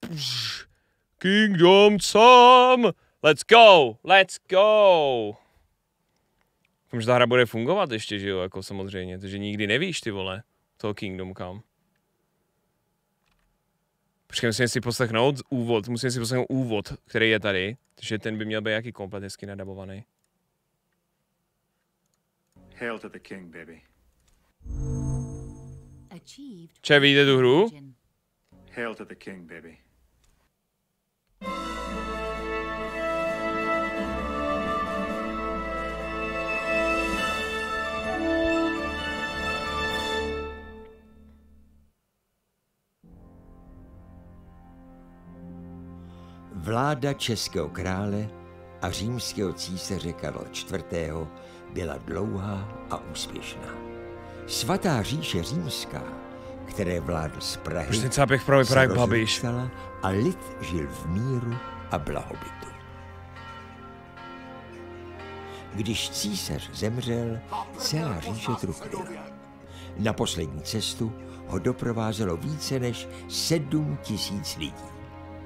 Kingdom Come! Let's go! Let's go! Doufám, že ta hra bude fungovat ještě, že jo, jako samozřejmě, takže nikdy nevíš, ty vole, toho Kingdom Come. Počkej, musím si poslechnout úvod, který je tady, takže ten by měl být jaký komplet hezky nadabovaný. Hail to the king, baby. Če, vidíte tu hru? Hail to the king, baby. Vláda českého krále a římského císaře Karla IV. Byla dlouhá a úspěšná. Svatá říše římská, které vládl z Prahy, se rozrůstala a lid žil v míru a blahobytu. Když císař zemřel, celá říše truchlila. Na poslední cestu ho doprovázelo více než 7 000 lidí.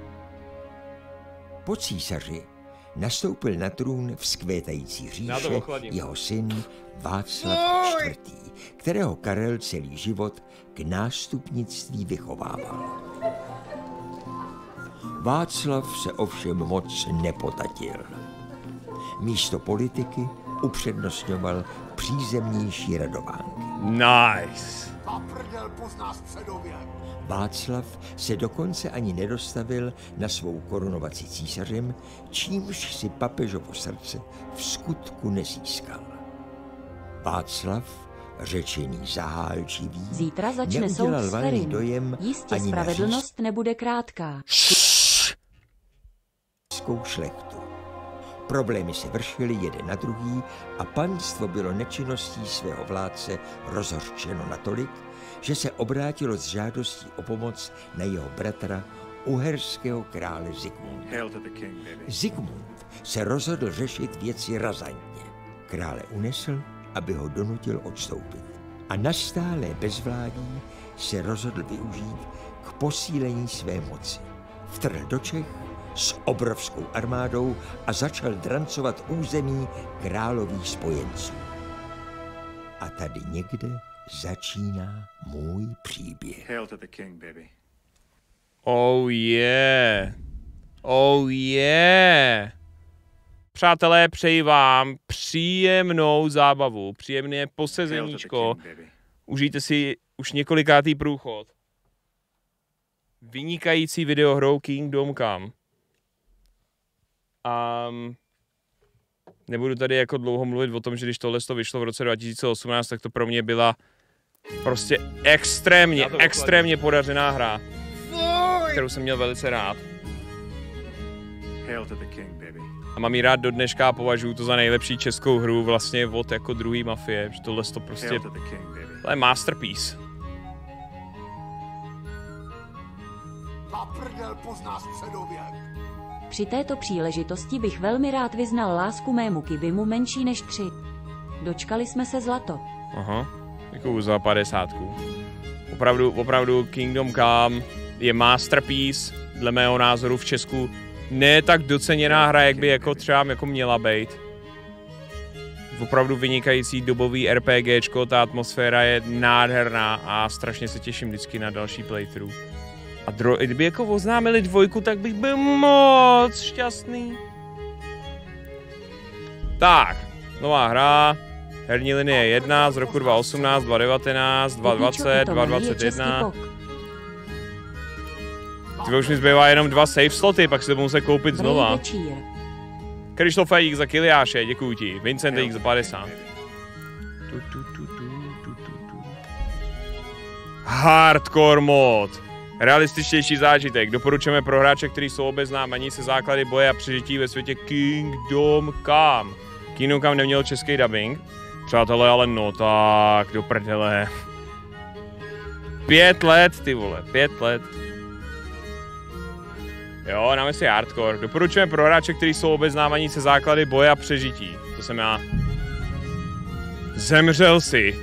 Po císaři nastoupil na trůn vzkvétající říše jeho syn Václav IV., kterého Karel celý život k nástupnictví vychovával. Václav se ovšem moc nepotatil. Místo politiky upřednostňoval přízemnější radovánky. Nice. Václav se dokonce ani nedostavil na svou korunovaci císařem, čímž si papežovo srdce v skutku nezískal. Václav, řečený zahálčivý, zítra začne soud s Ferim. Jistě spravedlnost nebude krátká. Šlechtu. Problémy se vršily jeden na druhý a panstvo bylo nečinností svého vládce rozhořčeno natolik, že se obrátilo s žádostí o pomoc na jeho bratra, uherského krále Zikmunda. Zikmund se rozhodl řešit věci razantně. Krále unesl, aby ho donutil odstoupit. A nastálé bezvládí se rozhodl využít k posílení své moci. Vtrhl do Čech s obrovskou armádou a začal drancovat území králových spojenců. A tady někde začíná můj příběh. Hail to the king, baby. Oh yeah. Oh yeah. Přátelé, přeji vám příjemnou zábavu, příjemné posezeníčko. Užijte si už několikátý průchod. Vynikající videohrou Kingdom Come. Nebudu tady jako dlouho mluvit o tom, že když tohle vyšlo v roce 2018, tak to pro mě byla prostě extrémně podařená hra, kterou jsem měl velice rád. A mám ji rád do dneška a považuji to za nejlepší českou hru vlastně od jako druhý Mafie, že tohle to prostě, to je masterpiece. Při této příležitosti bych velmi rád vyznal lásku mému Kibimu menší než 3. Dočkali jsme se zlato. Aha, děkuju za 50. Opravdu Kingdom Come je masterpiece, dle mého názoru v Česku ne tak doceněná hra, jak by jako třeba jako měla být. Opravdu vynikající dobový RPGčko, ta atmosféra je nádherná a strašně se těším vždycky na další playthrough. A kdyby jako oznámili 2, tak bych byl moc šťastný. Tak, nová hra, herní linie 1 z roku 2018, 2019, 2020, 2021. Ty už mi zbývá jenom 2 save sloty, pak si to budu muset koupit znova. Krištofe X za Kiliáše, děkuju ti. Vincent X za 50. Hardcore mod. Realističtější zážitek. Doporučujeme pro hráče, kteří jsou obeznámení se základy boje a přežití ve světě Kingdom Come. Kingdom Come neměl český dubbing. Přátelé, ale no tak, do prdele. 5 let, ty vole, 5 let. Jo, dáme si hardcore. Doporučujeme pro hráče, kteří jsou obeznámení se základy boje a přežití. To jsem já. Zemřel si.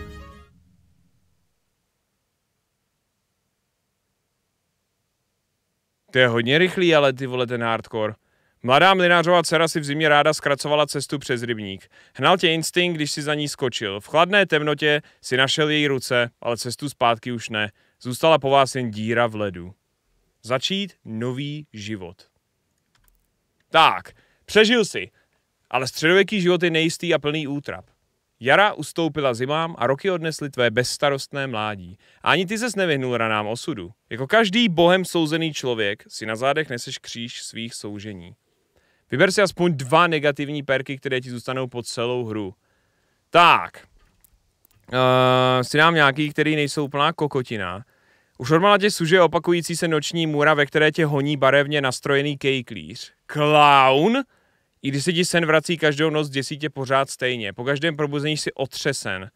To je hodně rychlý, ale ty vole ten hardcore. Mladá mlynářová dcera si v zimě ráda zkracovala cestu přes rybník. Hnal tě instinkt, když si za ní skočil. V chladné temnotě si našel její ruce, ale cestu zpátky už ne. Zůstala po vás jen díra v ledu. Začít nový život. Tak, přežil si. Ale středověký život je nejistý a plný útrap. Jara ustoupila zimám a roky odnesly tvé bezstarostné mládí. A ani ty ses nevyhnul ranám osudu. Jako každý bohem souzený člověk si na zádech neseš kříž svých soužení. Vyber si aspoň 2 negativní perky, které ti zůstanou po celou hru. Tak. Si dám nějaký, který nejsou úplná kokotina. Už odmala tě suže opakující se noční můra, ve které tě honí barevně nastrojený kejklíř. Klaun? I když se ti sen vrací každou noc, děsí tě pořád stejně. Po každém probuzení jsi otřesen.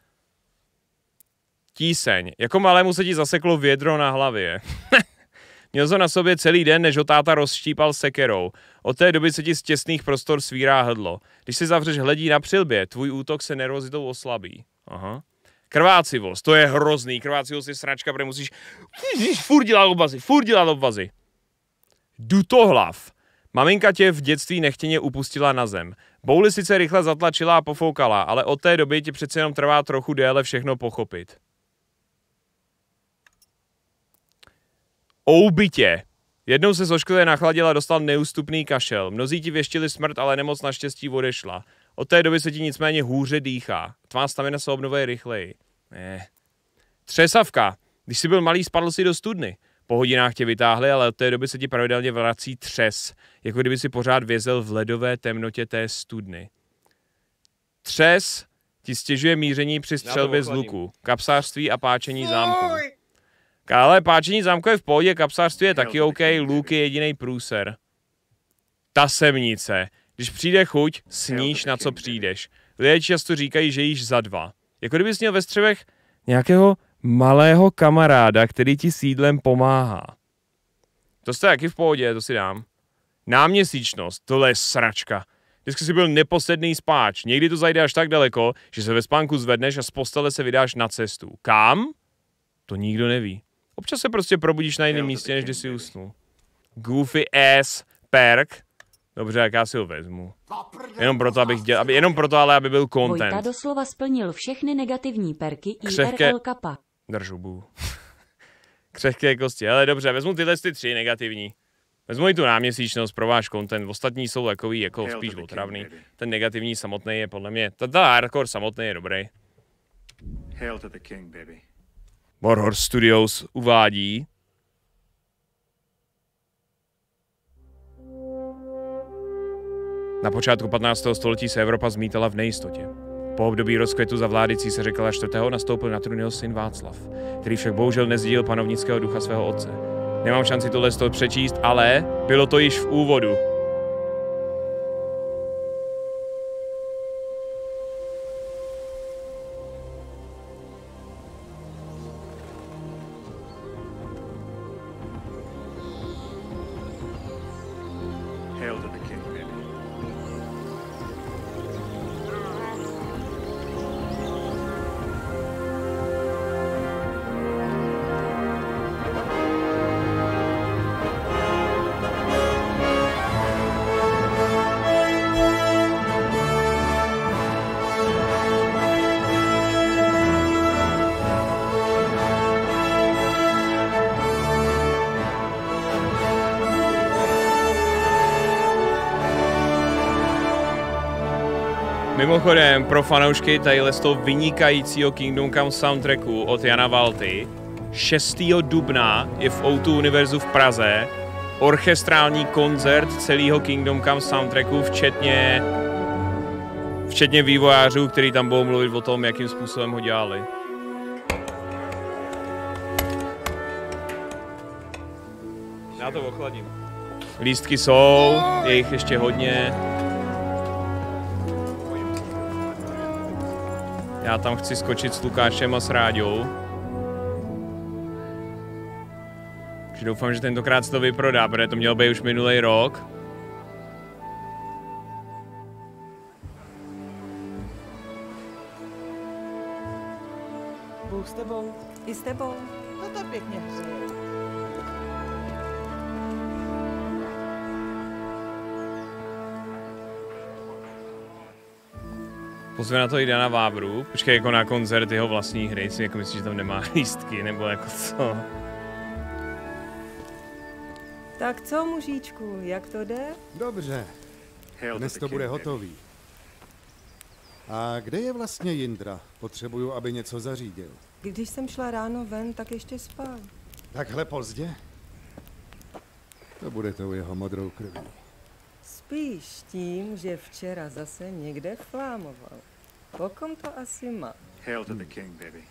Tíseň. Jako malému se ti zaseklo vědro na hlavě. Měl jsi na sobě celý den, než ho táta rozštípal sekerou. Od té doby se ti z těsných prostor svírá hrdlo. Když si zavřeš hledí na přilbě, tvůj útok se nervozitou oslabí. Aha. Krvácivost, to je hrozný. Krvácivost je sračka, protože musíš furt dělat obvazy. Dutohlav. Maminka tě v dětství nechtěně upustila na zem. Bouli sice rychle zatlačila a pofoukala, ale od té doby ti přece jenom trvá trochu déle všechno pochopit. Oubytě. Jednou se zošklivě nachladil a dostal neústupný kašel. Mnozí ti věštili smrt, ale nemoc naštěstí odešla. Od té doby se ti nicméně hůře dýchá. Tvá stamina se obnovuje rychleji. Třesavka. Když jsi byl malý, spadl si do studny. Po hodinách tě vytáhli, ale od té doby se ti pravidelně vrací třes. Jako kdyby si pořád vězel v ledové temnotě té studny. Třes ti stěžuje míření při střelbě z luku. Kapsářství a páčení zámku. Ale páčení zámku je v pohodě, kapsářství je taky OK, luk je jediný průser. Tasemnice. Když přijde chuť, sníš, na co přijdeš. Lidé často říkají, že jíš za 2. Jako kdyby jsi měl ve střevech nějakého malého kamaráda, který ti s jídlem pomáhá. To jste taky v pohodě, to si dám. Náměsíčnost, tohle je sračka. Vždycky jsi byl neposedný spáč. Někdy to zajde až tak daleko, že se ve spánku zvedneš a z postele se vydáš na cestu. Kam? To nikdo neví. Občas se prostě probudíš na jiném místě, než když jsi usnul. Goofy ass perk. Dobře, jak já si ho vezmu. Jenom proto, aby byl content. Vojta doslova splnil všechny negativní perky IRL kappa. Držubu. Křehké kosti, ale dobře, vezmu tyhle 3 negativní. Vezmu i tu náměsíčnost pro váš content, ostatní jsou takový jako spíš otravný. Ten negativní samotný je podle mě, ta hardcore samotný je dobrý. Hail to the king, baby. Warhorse Studios uvádí. Na počátku 15. století se Evropa zmítala v nejistotě. Po období rozkvětu za vlády císaře Karla IV. Nastoupil na trůn jeho syn Václav, který však bohužel nezdědil panovnického ducha svého otce. Nemám šanci tohle z toho přečíst, ale bylo to již v úvodu. Hail to the king, baby. Mimochodem, pro fanoušky tadyhle z toho vynikajícího Kingdom Come soundtracku od Jana Valty 6. dubna je v O2 Univerzu v Praze orchestrální koncert celého Kingdom Come soundtracku, včetně vývojářů, kteří tam budou mluvit o tom, jakým způsobem ho dělali. Já to ochladím. Lístky jsou, je jich ještě hodně. Já tam chci skočit s Lukášem a s Ráďou. Takže doufám, že tentokrát se to vyprodá, protože to mělo být už minulý rok. Bůh s tebou. I s tebou. No to pěkně hřeje. Pozve na to i Dana Vávru. Počkej, jako na koncert jeho vlastní hry, si jako myslíš, že tam nemá lístky, nebo jako co? Tak co, mužíčku, jak to jde? Dobře, Hail to dnes the to king, bude baby. hotový. A kde je vlastně Jindra? Potřebuju, aby něco zařídil. Když jsem šla ráno ven, tak ještě spal. Takhle pozdě? To bude tou jeho modrou krví. Spíš tím, že včera zase někde flámoval. Po kom to asi má? Hail to the king, baby.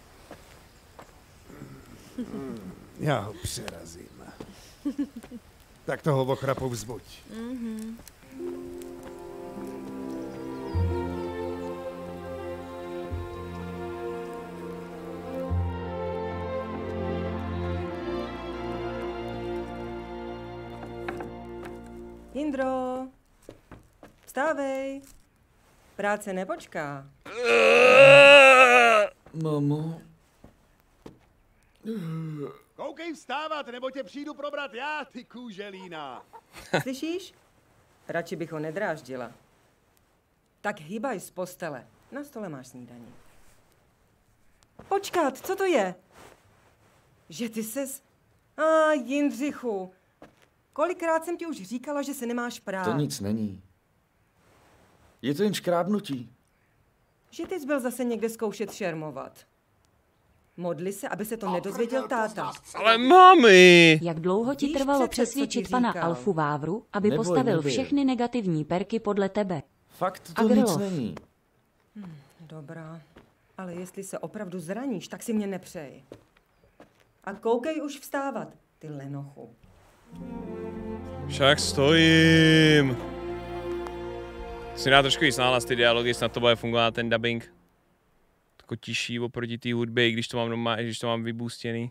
Já ho přerazím. Tak toho ochrapu vzbuď. Jindro, vstávej. Práce nepočká. Mamo. Koukej vstávat, nebo tě přijdu probrat já, ty kůželína. Slyšíš? Radši bych ho nedráždila. Tak hýbaj z postele. Na stole máš snídaní. Počkat, co to je? Že ty ses... Jindřichu. Kolikrát jsem ti už říkala, že se nemáš prát. To nic není. Je to jen škrábnutí. Že ty jsi byl zase někde zkoušet šermovat. Modli se, aby se to nedozvěděl táta. Ale mami! Jak dlouho ti Víš trvalo přece, co ti přesvědčit pana říkal. Alfu Vávru, aby Neboj, postavil neboj. všechny negativní perky podle tebe? Fakt A to nic Grlof. není. Dobrá, ale jestli se opravdu zraníš, tak si mě nepřej. A koukej už vstávat, ty lenochu. Však stojím. Si dá trošku víc nálaz ty dialogy, snad to bude fungovat ten dubbing. Tako tiší oproti té hudbě, i když to mám doma, když to mám vybůstěný.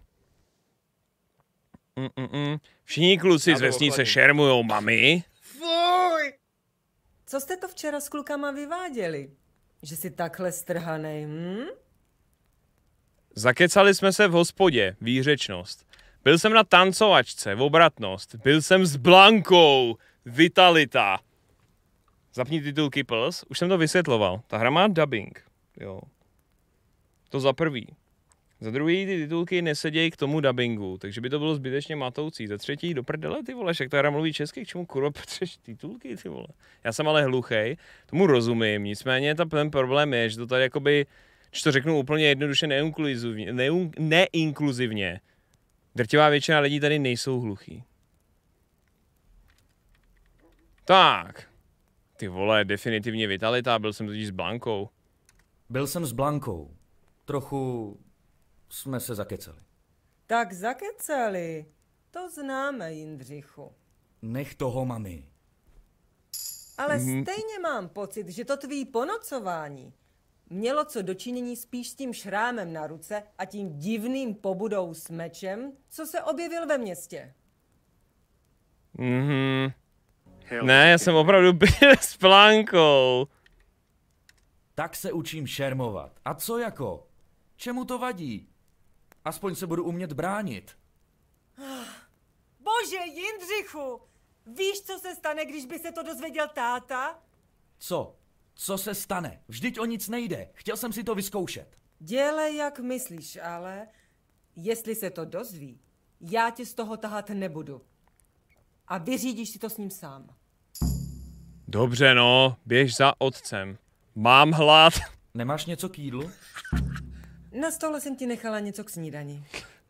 Všichni kluci z vesnice šermujou mami. Fuj! Co jste to včera s klukama vyváděli? Že jsi takhle strhanej, Zakecali jsme se v hospodě, výřečnost. Byl jsem na tancovačce, obratnost. Byl jsem s Blankou, vitalita. Zapni titulky Pls, už jsem to vysvětloval. Ta hra má dubbing, jo. To za prvý. Za druhý ty titulky nesedějí k tomu dubbingu, takže by to bylo zbytečně matoucí. Za třetí do prdele, ty vole, však ta hra mluví česky, k čemu kurva potřebuješ titulky, ty vole. Já jsem ale hluchej, tomu rozumím, nicméně ten problém je, že to tady jakoby, když to řeknu úplně jednoduše neinkluzivně, drtivá většina lidí tady nejsou hluchý. Tak. Ty vole, definitivně vitalita, byl jsem totiž s Blankou. Byl jsem s Blankou. Trochu jsme se zakecali. Tak zakecali. To známe, Jindřichu. Nech toho, mami. Ale stejně mám pocit, že to tvý ponocování mělo co dočinění spíš s tím šrámem na ruce a tím divným pobudou s mečem, co se objevil ve městě. Hail to Ne, the já king. jsem opravdu byl s Blankou. Tak se učím šermovat. A co jako? Čemu to vadí? Aspoň se budu umět bránit. Bože, Jindřichu! Víš, co se stane, když by se to dozvěděl táta? Co? Co se stane? Vždyť o nic nejde. Chtěl jsem si to vyzkoušet. Dělej, jak myslíš, ale jestli se to dozví, já tě z toho tahat nebudu. A vyřídíš si to s ním sám. Dobře no, běž za otcem. Mám hlad. Nemáš něco k jídlu? Na stole jsem ti nechala něco k snídani.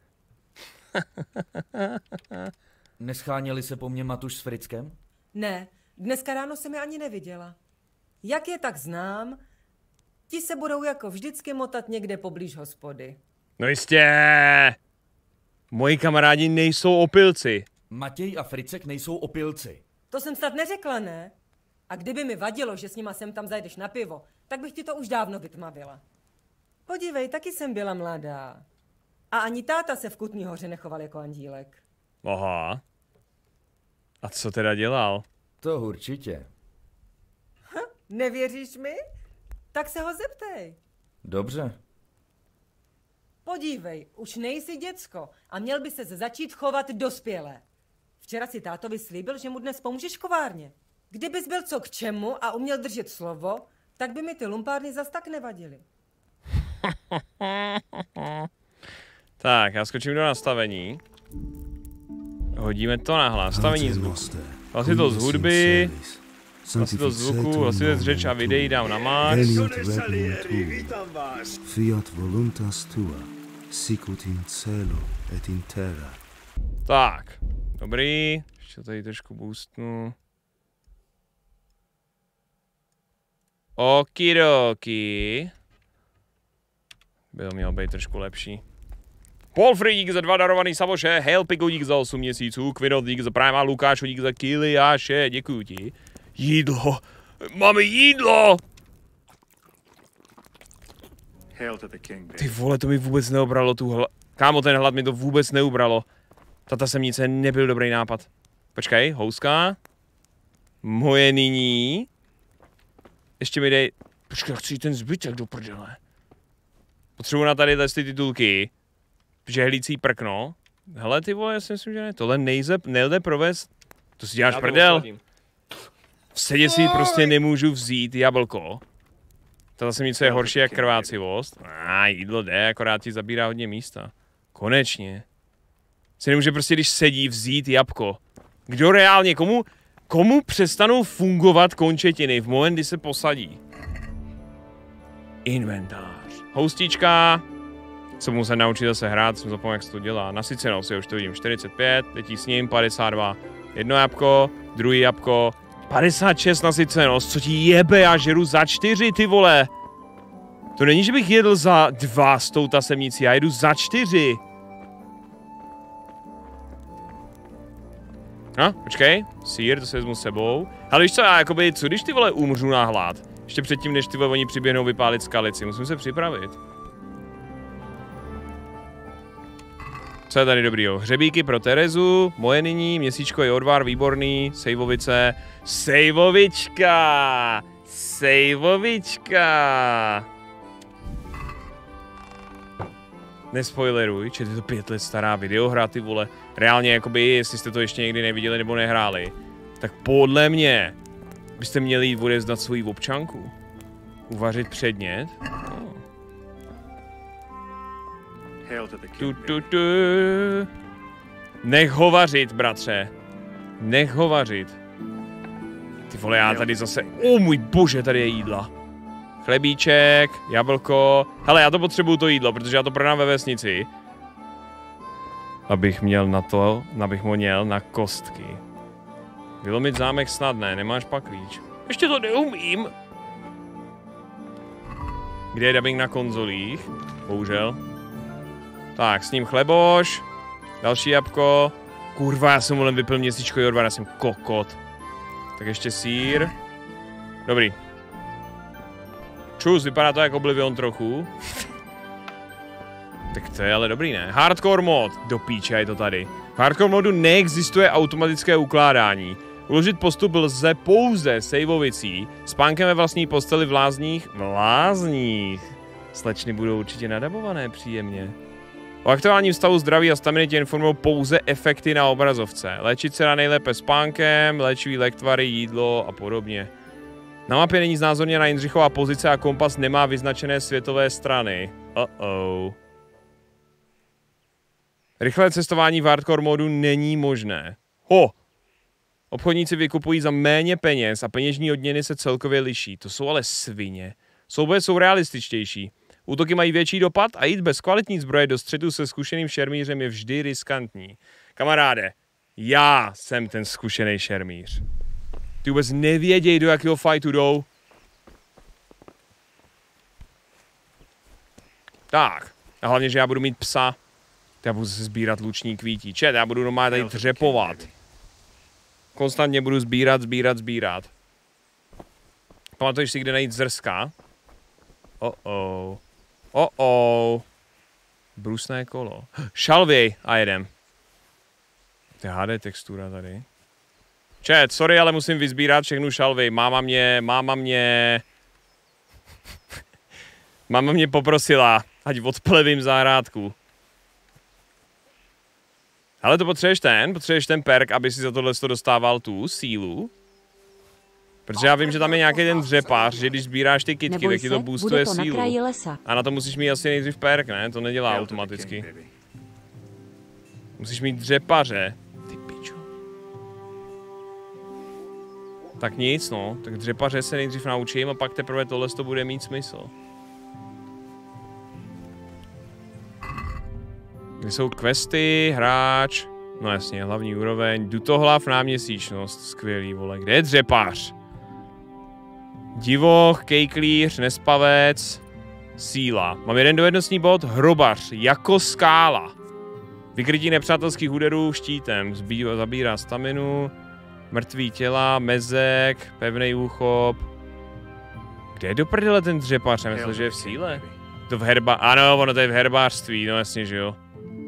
Nescháněli se po mně Matuš s Frickem? Ne, dneska ráno jsem je ani neviděla. Jak je tak znám, ti se budou jako vždycky motat někde poblíž hospody. No jistě. Moji kamarádi nejsou opilci. Matěj a Fricek nejsou opilci. To jsem snad neřekla, ne? A kdyby mi vadilo, že s nima sem tam zajdeš na pivo, tak bych ti to už dávno vytmavila. Podívej, taky jsem byla mladá. A ani táta se v Kutní Hoře nechoval jako andílek. Aha. A co teda dělal? To určitě. Nevěříš mi? Tak se ho zeptej. Dobře. Podívej, už nejsi děcko a měl by se začít chovat dospělé. Včera si tátovi slíbil, že mu dnes pomůžeš v kovárně. Kdybys byl co k čemu a uměl držet slovo, tak by mi ty lumpárny zas tak nevadily. Tak, já skočím do nastavení. Hodíme to na hlas. Nastavení zvuku. Hlasitost hudby, hlasitost zvuku, hlasitost řeč a videí dám na max. Fiat voluntas tua, sicut in celo et in terra. Tak, dobrý. Ještě tady trošku boostnu. Okidoki. Byl měl být trošku lepší. Paul Free, dík za 2 darovaný Savoše, Hail Piku, dík za 8 měsíců, Quinot, dík za Prima, Lukášu, dík za Kiliáše, děkuju ti. Jídlo, máme jídlo! Hail to the king, baby. Ty vole, to mi vůbec neobralo Kámo, ten hlad mi to vůbec neubralo. Tata semnice nebyl dobrý nápad. Počkej, houska. Moje nyní. Ještě mi dej... Počkej, já chci ten zbytek do prdele. Potřebuji na tady ty titulky. Žehlící prkno. Hele ty vole, já si myslím, že ne. Tohle nejde provést. To si děláš prdel. V sedě si prostě nemůžu vzít jablko. Tato semnice je horší jak krvácivost. Jídlo jde, akorát ti zabírá hodně místa. Konečně. Si nemůže prostě, když sedí, vzít jabko. Kdo reálně, komu přestanou fungovat končetiny v moment, kdy se posadí? Inventář. Houstička. Se musím naučit zase hrát, jsem zapomněl, jak se to dělá. Nasycenost, už to vidím, 45, letí s ním, 52. Jedno jabko, druhý jabko, 56 nasycenost, co ti jebe, já žeru za 4, ty vole. To není, že bych jedl za 2 s tou tasemnicí, já jedu za 4. No, počkej, sýr, to se vezmu s sebou. Ale víš co, já jakoby, co když ty vole umřu na hlad? Ještě předtím, než ty vole oni přiběhnou vypálit skalici, musím se připravit. Co je tady dobrýho? Hřebíky pro Terezu, moje nyní, měsíčkový odvar, výborný, sejvovice, sejvovička, sejvovička. Nespoileruj, že je to 5 let stará videohra, ty vole. Reálně, jakoby, jestli jste to ještě někdy neviděli nebo nehráli, tak podle mě byste měli jít odevzdat svoji občanku. Uvařit předmět. Nech ho vařit, bratře. Nech ho vařit. Ty vole, já tady zase... můj bože, tady je jídla. Chlebíček, jablko. Hele, já to potřebuju to jídlo, protože já to prodám ve vesnici. Abych měl na kostky. Vylomit zámek snadné, nemáš pak klíč. Ještě to neumím. Kde je dubbing na konzolích? Bohužel. Tak, s ním chleboš. Další jabko. Kurva, já jsem mu len vypil měsíčkový odvar, já jsem kokot. Tak ještě sýr. Dobrý. Čus, vypadá to jako Oblivion trochu. Tak to je ale dobrý, ne? Hardcore mod. Do píče, je to tady. V hardcore modu neexistuje automatické ukládání. Uložit postup lze pouze sejvovicí, spánkem ve vlastní posteli v lázních. V lázních. Slečny budou určitě nadabované příjemně. O aktuálním stavu zdraví a staminy tě informují pouze efekty na obrazovce. Léčit se dá nejlépe spánkem, léčivý lektvary, jídlo a podobně. Na mapě není znázorněna Jindřichova pozice a kompas nemá vyznačené světové strany. Rychlé cestování v hardcore modu není možné. Obchodníci vykupují za méně peněz a peněžní odměny se celkově liší. To jsou ale svině. Souboje jsou realističtější. Útoky mají větší dopad a jít bez kvalitní zbroje do střetu se zkušeným šermířem je vždy riskantní. Kamaráde, já jsem ten zkušený šermíř. Ty vůbec nevěděj, do jakého fightu jdou. Tak. A hlavně, že já budu mít psa. Já budu sbírat luční kvítí. Čet, já budu normálně tady dřepovat. Konstantně budu sbírat. Pamatuješ si, kde najít zrska? Brusné kolo. Šalvěj a jedem. To je HD textura tady. Čet, sorry, ale musím vyzbírat všechnu šalvy. Máma mě poprosila, ať odplevím zahrádku. Ale to potřebuješ ten perk, aby si za tohle dostával tu sílu. Protože já vím, že tam je nějaký ten dřepář, že když sbíráš ty kytky, Neboj tak ti to se, boostuje bude to na sílu. kraji lesa. A na to musíš mít asi nejdřív perk, ne? To nedělá Hail to the automaticky. king, baby. Musíš mít dřepaře. Ty pičo. Tak nic, no. Tak dřepaře se nejdřív naučím a pak teprve tohle to bude mít smysl. Kde jsou questy, hráč, no jasně, hlavní úroveň, dutohlav, náměsíčnost, skvělý, vole, kde je dřepář? Divoch, kejklíř, nespavec, síla. Mám jeden dovednostní bod, hrobař, jako skála. Vykrytí nepřátelských úderů štítem, zabírá staminu, mrtvý těla, mezek, pevný úchop. Kde je do prdele ten dřepář? Já myslím, že je v síle. To v ano, ono to je v herbářství, no jasně, že jo.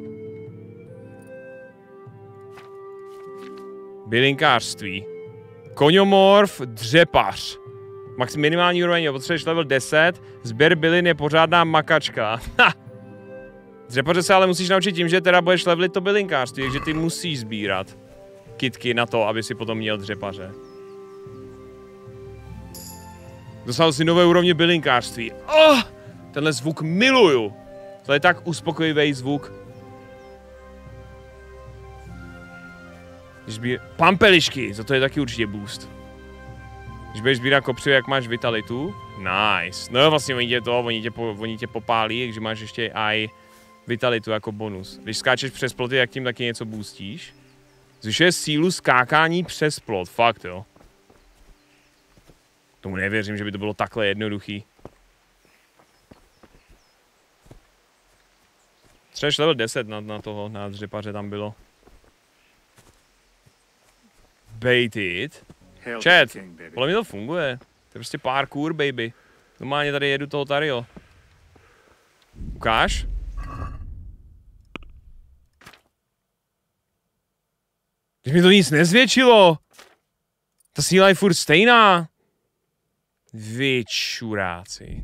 Bylinkářství. Koňomorf, dřepař. Minimální úroveň, potřebuješ level 10, sběr bylin je pořádná makačka. Ha! Dřepaře se ale musíš naučit tím, že teda budeš levelit to bylinkářství, takže ty musíš sbírat kytky na to, aby si potom měl dřepaře. Dostal si nové úrovně bylinkářství. Oh! Tenhle zvuk miluju. To je tak uspokojivý zvuk. Pampelišky, za to je taky určitě boost. Když budeš sbírat kopřivu, jak máš vitalitu. Nice. No vlastně oni tě popálí, takže máš ještě i vitalitu jako bonus. Když skáčeš přes ploty, jak tím taky něco boostíš. Zvyšuje sílu skákání přes plot, fakt jo. Tomu nevěřím, že by to bylo takhle jednoduchý. Třeba level 10 na dřepaře tam bylo. Baited. Chat, podle mě to funguje. To je prostě parkour, baby. Normálně tady jedu toho Tario. Ukáž? Když mi to nic nezvětšilo. Ta síla je furt stejná. Vy čuráci.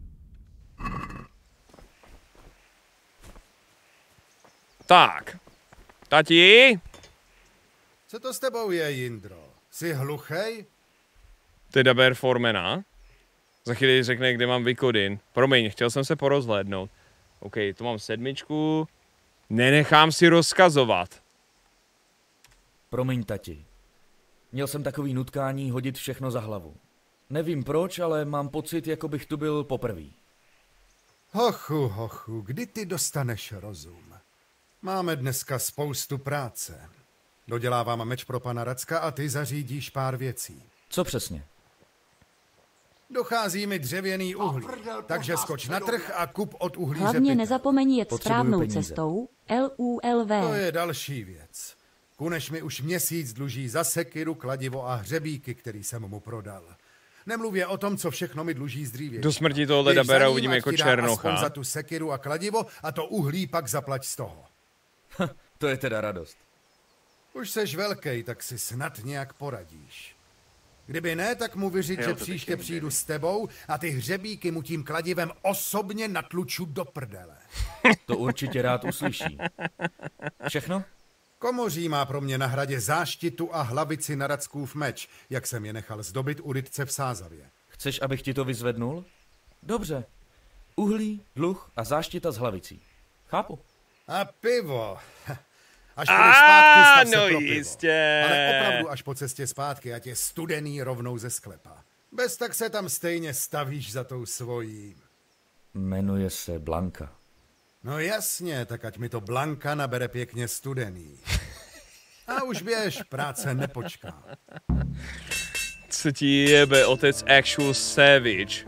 Tak. Tati? Co to s tebou je, Jindro? Jsi hluchej? To je Daber Formena. Za chvíli řekne, kde mám Vykodin. Promiň, chtěl jsem se porozhlédnout. OK, tu mám 7. Nenechám si rozkazovat. Promiň, tati. Měl jsem takový nutkání hodit všechno za hlavu. Nevím proč, ale mám pocit, jako bych tu byl poprvý. Hochu, kdy ty dostaneš rozum? Máme dneska spoustu práce. Dodělávám meč pro pana Racka a ty zařídíš pár věcí. Co přesně? Dochází mi dřevěný uhlí, takže skoč na trh a kup od uhlíře Hlavně pytel. nezapomeň jet Potřebuju správnou peníze. cestou. LULV. To je další věc. Kuneš mi už měsíc dluží za sekiru, kladivo a hřebíky, který jsem mu prodal. Nemluvě o tom, co všechno mi dluží z dřívějška. Do smrti tohohle Běž za Dabera ním, uvidím ať jako ti dá černocha. aspoň za tu sekiru a kladivo a to uhlí pak zaplať z toho. To je teda radost. Už seš velkej, tak si snad nějak poradíš. Kdyby ne, tak mu vyřiď, že příště přijdu s tebou a ty hřebíky mu tím kladivem osobně natluču do prdele. To určitě rád uslyší. Všechno? Komoří má pro mě na hradě záštitu a hlavici na Rackův meč, jak jsem je nechal zdobit u Rytce v Sázavě. Chceš, abych ti to vyzvednul? Dobře. Uhlí, dluh a záštita s hlavicí. Chápu. A pivo. Až půjdeš zpátky, stav se no pro pivo. jistě. Ale opravdu až po cestě zpátky, ať je studený rovnou ze sklepa. Bez tak se tam stejně stavíš za tou svojí. Jmenuje se Blanka. No jasně, tak ať mi to Blanka nabere pěkně studený. A už běž, práce nepočká. Co ti jebe, otec actual savage.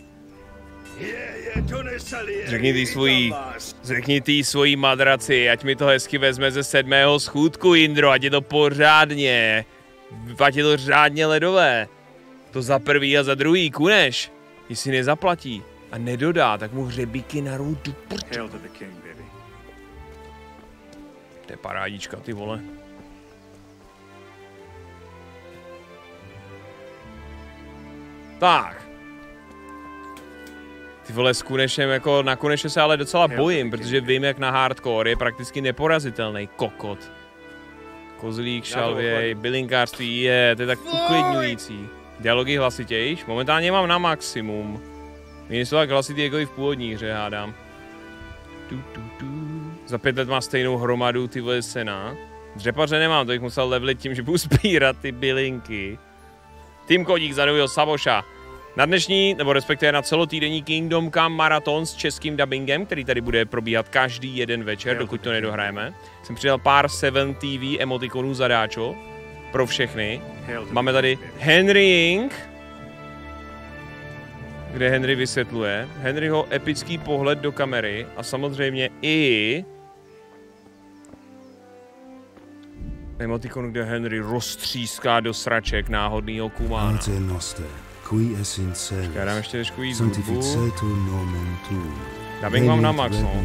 Řekni tý svojí madraci, ať mi to hezky vezme ze 7. schůdku, Jindro, ať je to pořádně. Ať je to řádně ledové. To za prvý a za druhý, Kuneš. Jestli nezaplatí a nedodá, tak mu hřebíky narvou do prču. Hail to the king, baby. To je parádička, ty vole. Tak. Ty vole, s Kunešem, jako na Kuneše se ale docela bojím, protože vím, jak na hardcore je prakticky neporazitelný kokot. Kozlík, šalvěj, bylinkářství, to je tak uklidňující. Dialogy hlasitějš? Momentálně mám na maximum. Nejsou tak hlasitý jako i v původní hře, hádám. Za 5 let má stejnou hromadu ty vole cena. Dřepaře nemám, to bych musel levelit tím, že budu sbírat ty bylinky. Tým Kodík za novýho Savoša. Na dnešní, nebo respektive na celotýdenní Kingdom Come maraton s českým dubbingem, který tady bude probíhat každý jeden večer, dokud to nedohrajeme, jsem přidal pár 7 TV emotikonů zadáčo pro všechny. Máme tady Henry Ying, kde Henry vysvětluje Henryho epický pohled do kamery a samozřejmě i emotikon, kde Henry roztříská do sraček náhodnýho kumána. Já dám ještě trošku jí hudbu. Dubbing mám na max, no.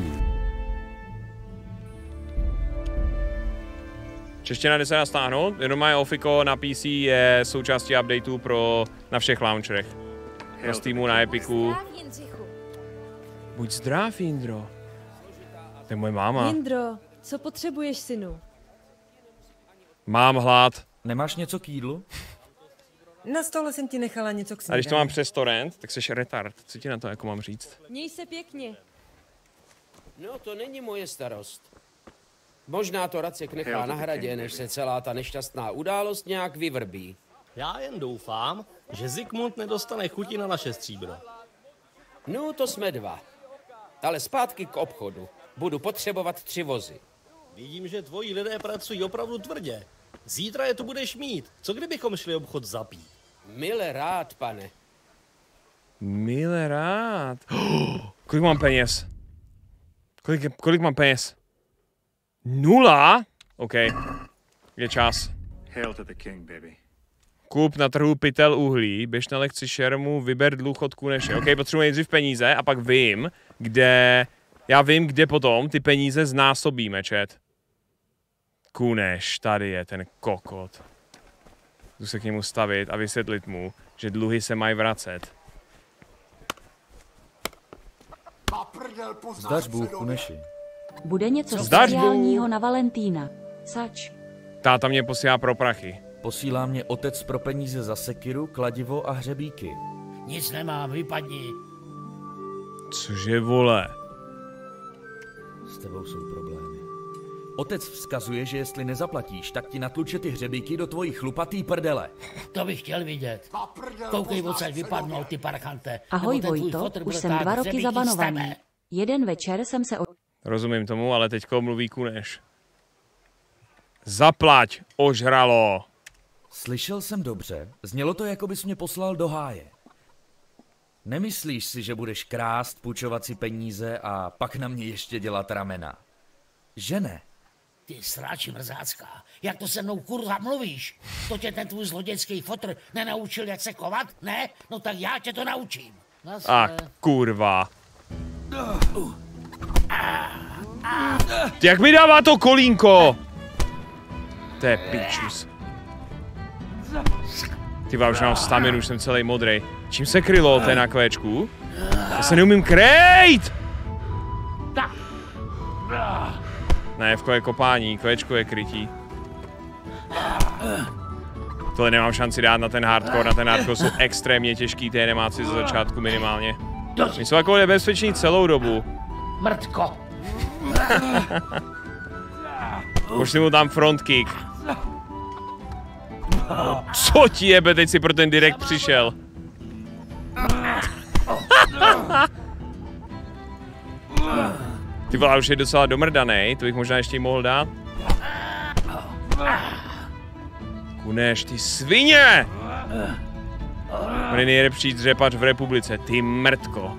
Čeština 10 stáhnout, jenom má Ofiko na PC je součástí updateů na všech launcherech. Na Steamu, na Epiku. Buď zdrav, Jindro. To je moje máma. Jindro, co potřebuješ, synu? Mám hlad. Nemáš něco k jídlu? Na stole jsem ti nechala něco k snídani. A když to mám přes torrent, tak seš retard. Co ti na to jako mám říct? Měj se pěkně. No, to není moje starost. Možná to Racek nechá na hradě, než se celá ta nešťastná událost nějak vyvrbí. Já jen doufám, že Zikmund nedostane chuti na naše stříbro. No, to jsme 2. Ale zpátky k obchodu. Budu potřebovat 3 vozy. Vidím, že tvoji lidé pracují opravdu tvrdě. Zítra je tu budeš mít. Co kdybychom šli obchod zapít? Mile rád, pane. Mile rád. Kolik mám peněz? Kolik mám peněz? 0? OK. Je čas. Hail to the king, baby. Kup na trhu pytel uhlí, běž na lekci šermu, vyber dluh od Kuneše. OK, potřebuji nejdřív peníze a pak vím, kde... Já vím, kde potom ty peníze znásobíme, čet. Kuneš, tady je ten kokot. Jdu se k němu stavit a vysvětlit mu, že dluhy se mají vracet. Zdař Bůh, Kuneši. Bude něco speciálního na Valentína. Sač. Táta mě posílá pro prachy. Posílá mě otec pro peníze za sekiru, kladivo a hřebíky. Nic nemám, vypadni. Cože, vole? S tebou jsou problémy. Otec vzkazuje, že jestli nezaplatíš, tak ti natluče ty hřebíky do tvojí chlupatý prdele. To bych chtěl vidět. Koukej odsaď vypadnout, ty parchante. Ahoj Vojto, už jsem 2 roky zabanovaný. Jeden večer jsem se... Rozumím tomu, ale teďko mluví Kuneš. Zaplať, ožralo. Slyšel jsem dobře, znělo to, jako bys mě poslal do háje. Nemyslíš si, že budeš krást, půjčovat si peníze a pak na mě ještě dělat ramena? Že ne? Ty sráči mrzácká, jak to se mnou kurva mluvíš? To tě ten tvůj zlodějský fotr nenaučil, jak se chovat? Ne? No tak já tě to naučím. A kurva. Jak mi dává to kolínko? To je pičus. Ty vám, už mám staminu, už jsem celý modrej. Čím se krylo, to je na kvéčku? Já se neumím krejt! Ne, Fko je kopání, kvéčko je krytí. Tohle nemám šanci dát na ten hardcore jsou extrémně těžký ty animáci ze začátku minimálně. Oni jsou jako nebezpeční celou dobu. Mrtko! Pošli mu tam front kick. Co ti jebe, teď si pro ten direkt přišel. Ty vole, už je docela domrdanej, to bych možná ještě jí mohl dát. Kuneš, ty svině! On je nejlepší dřepač v republice, ty mrtko.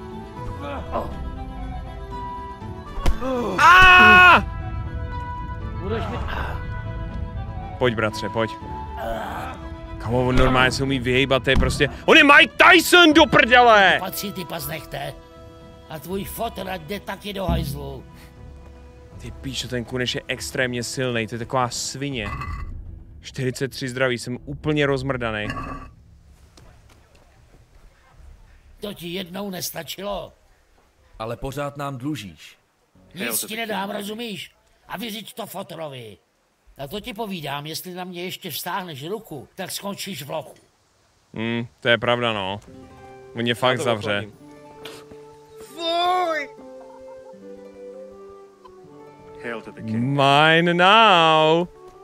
Pojď, bratře, pojď. Kamo, on normálně se umí vyhejbat, to je prostě... On je Mike Tyson, do prdele! Patří ty pas nechte. A tvůj fotr ať jde taky do hajzlu. Ty píčo, ten Kuneš je extrémně silný, to je taková svině. 43 zdraví, jsem úplně rozmrdaný. To ti jednou nestačilo. Ale pořád nám dlužíš. Nic ti nedám, rozumíš? A vyřiď to fotrovi. A to ti povídám, jestli na mě ještě vztáhneš ruku, tak skončíš v lochu. To je pravda, no. On mě fakt zavře. Mine now!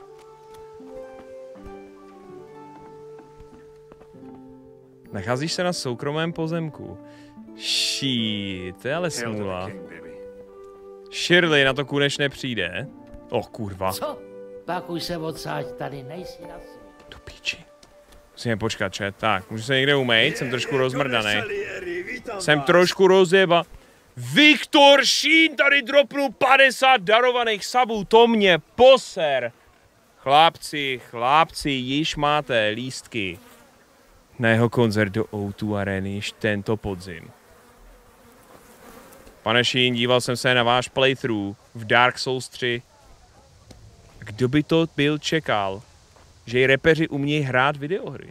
Nacházíš se na soukromém pozemku. Shit, to je ale smůla. Shirley na to konečně přijde. Kurva. Co? Pak už se odsáď, tady nejsi na světě. Do píči. Musíme počkat, čet. Tak, můžu se někde umýt, jsem trošku rozmrdaný. Jsem trošku rozjeba. Viktor Šín tady dropnul 50 darovaných sabů, to mě poser. Chlapci, již máte lístky na jeho koncert do O2 Areny již tento podzim. Pane Šín, díval jsem se na váš playthrough v Dark Souls 3. Kdo by to byl čekal, že i repeři umějí hrát videohry?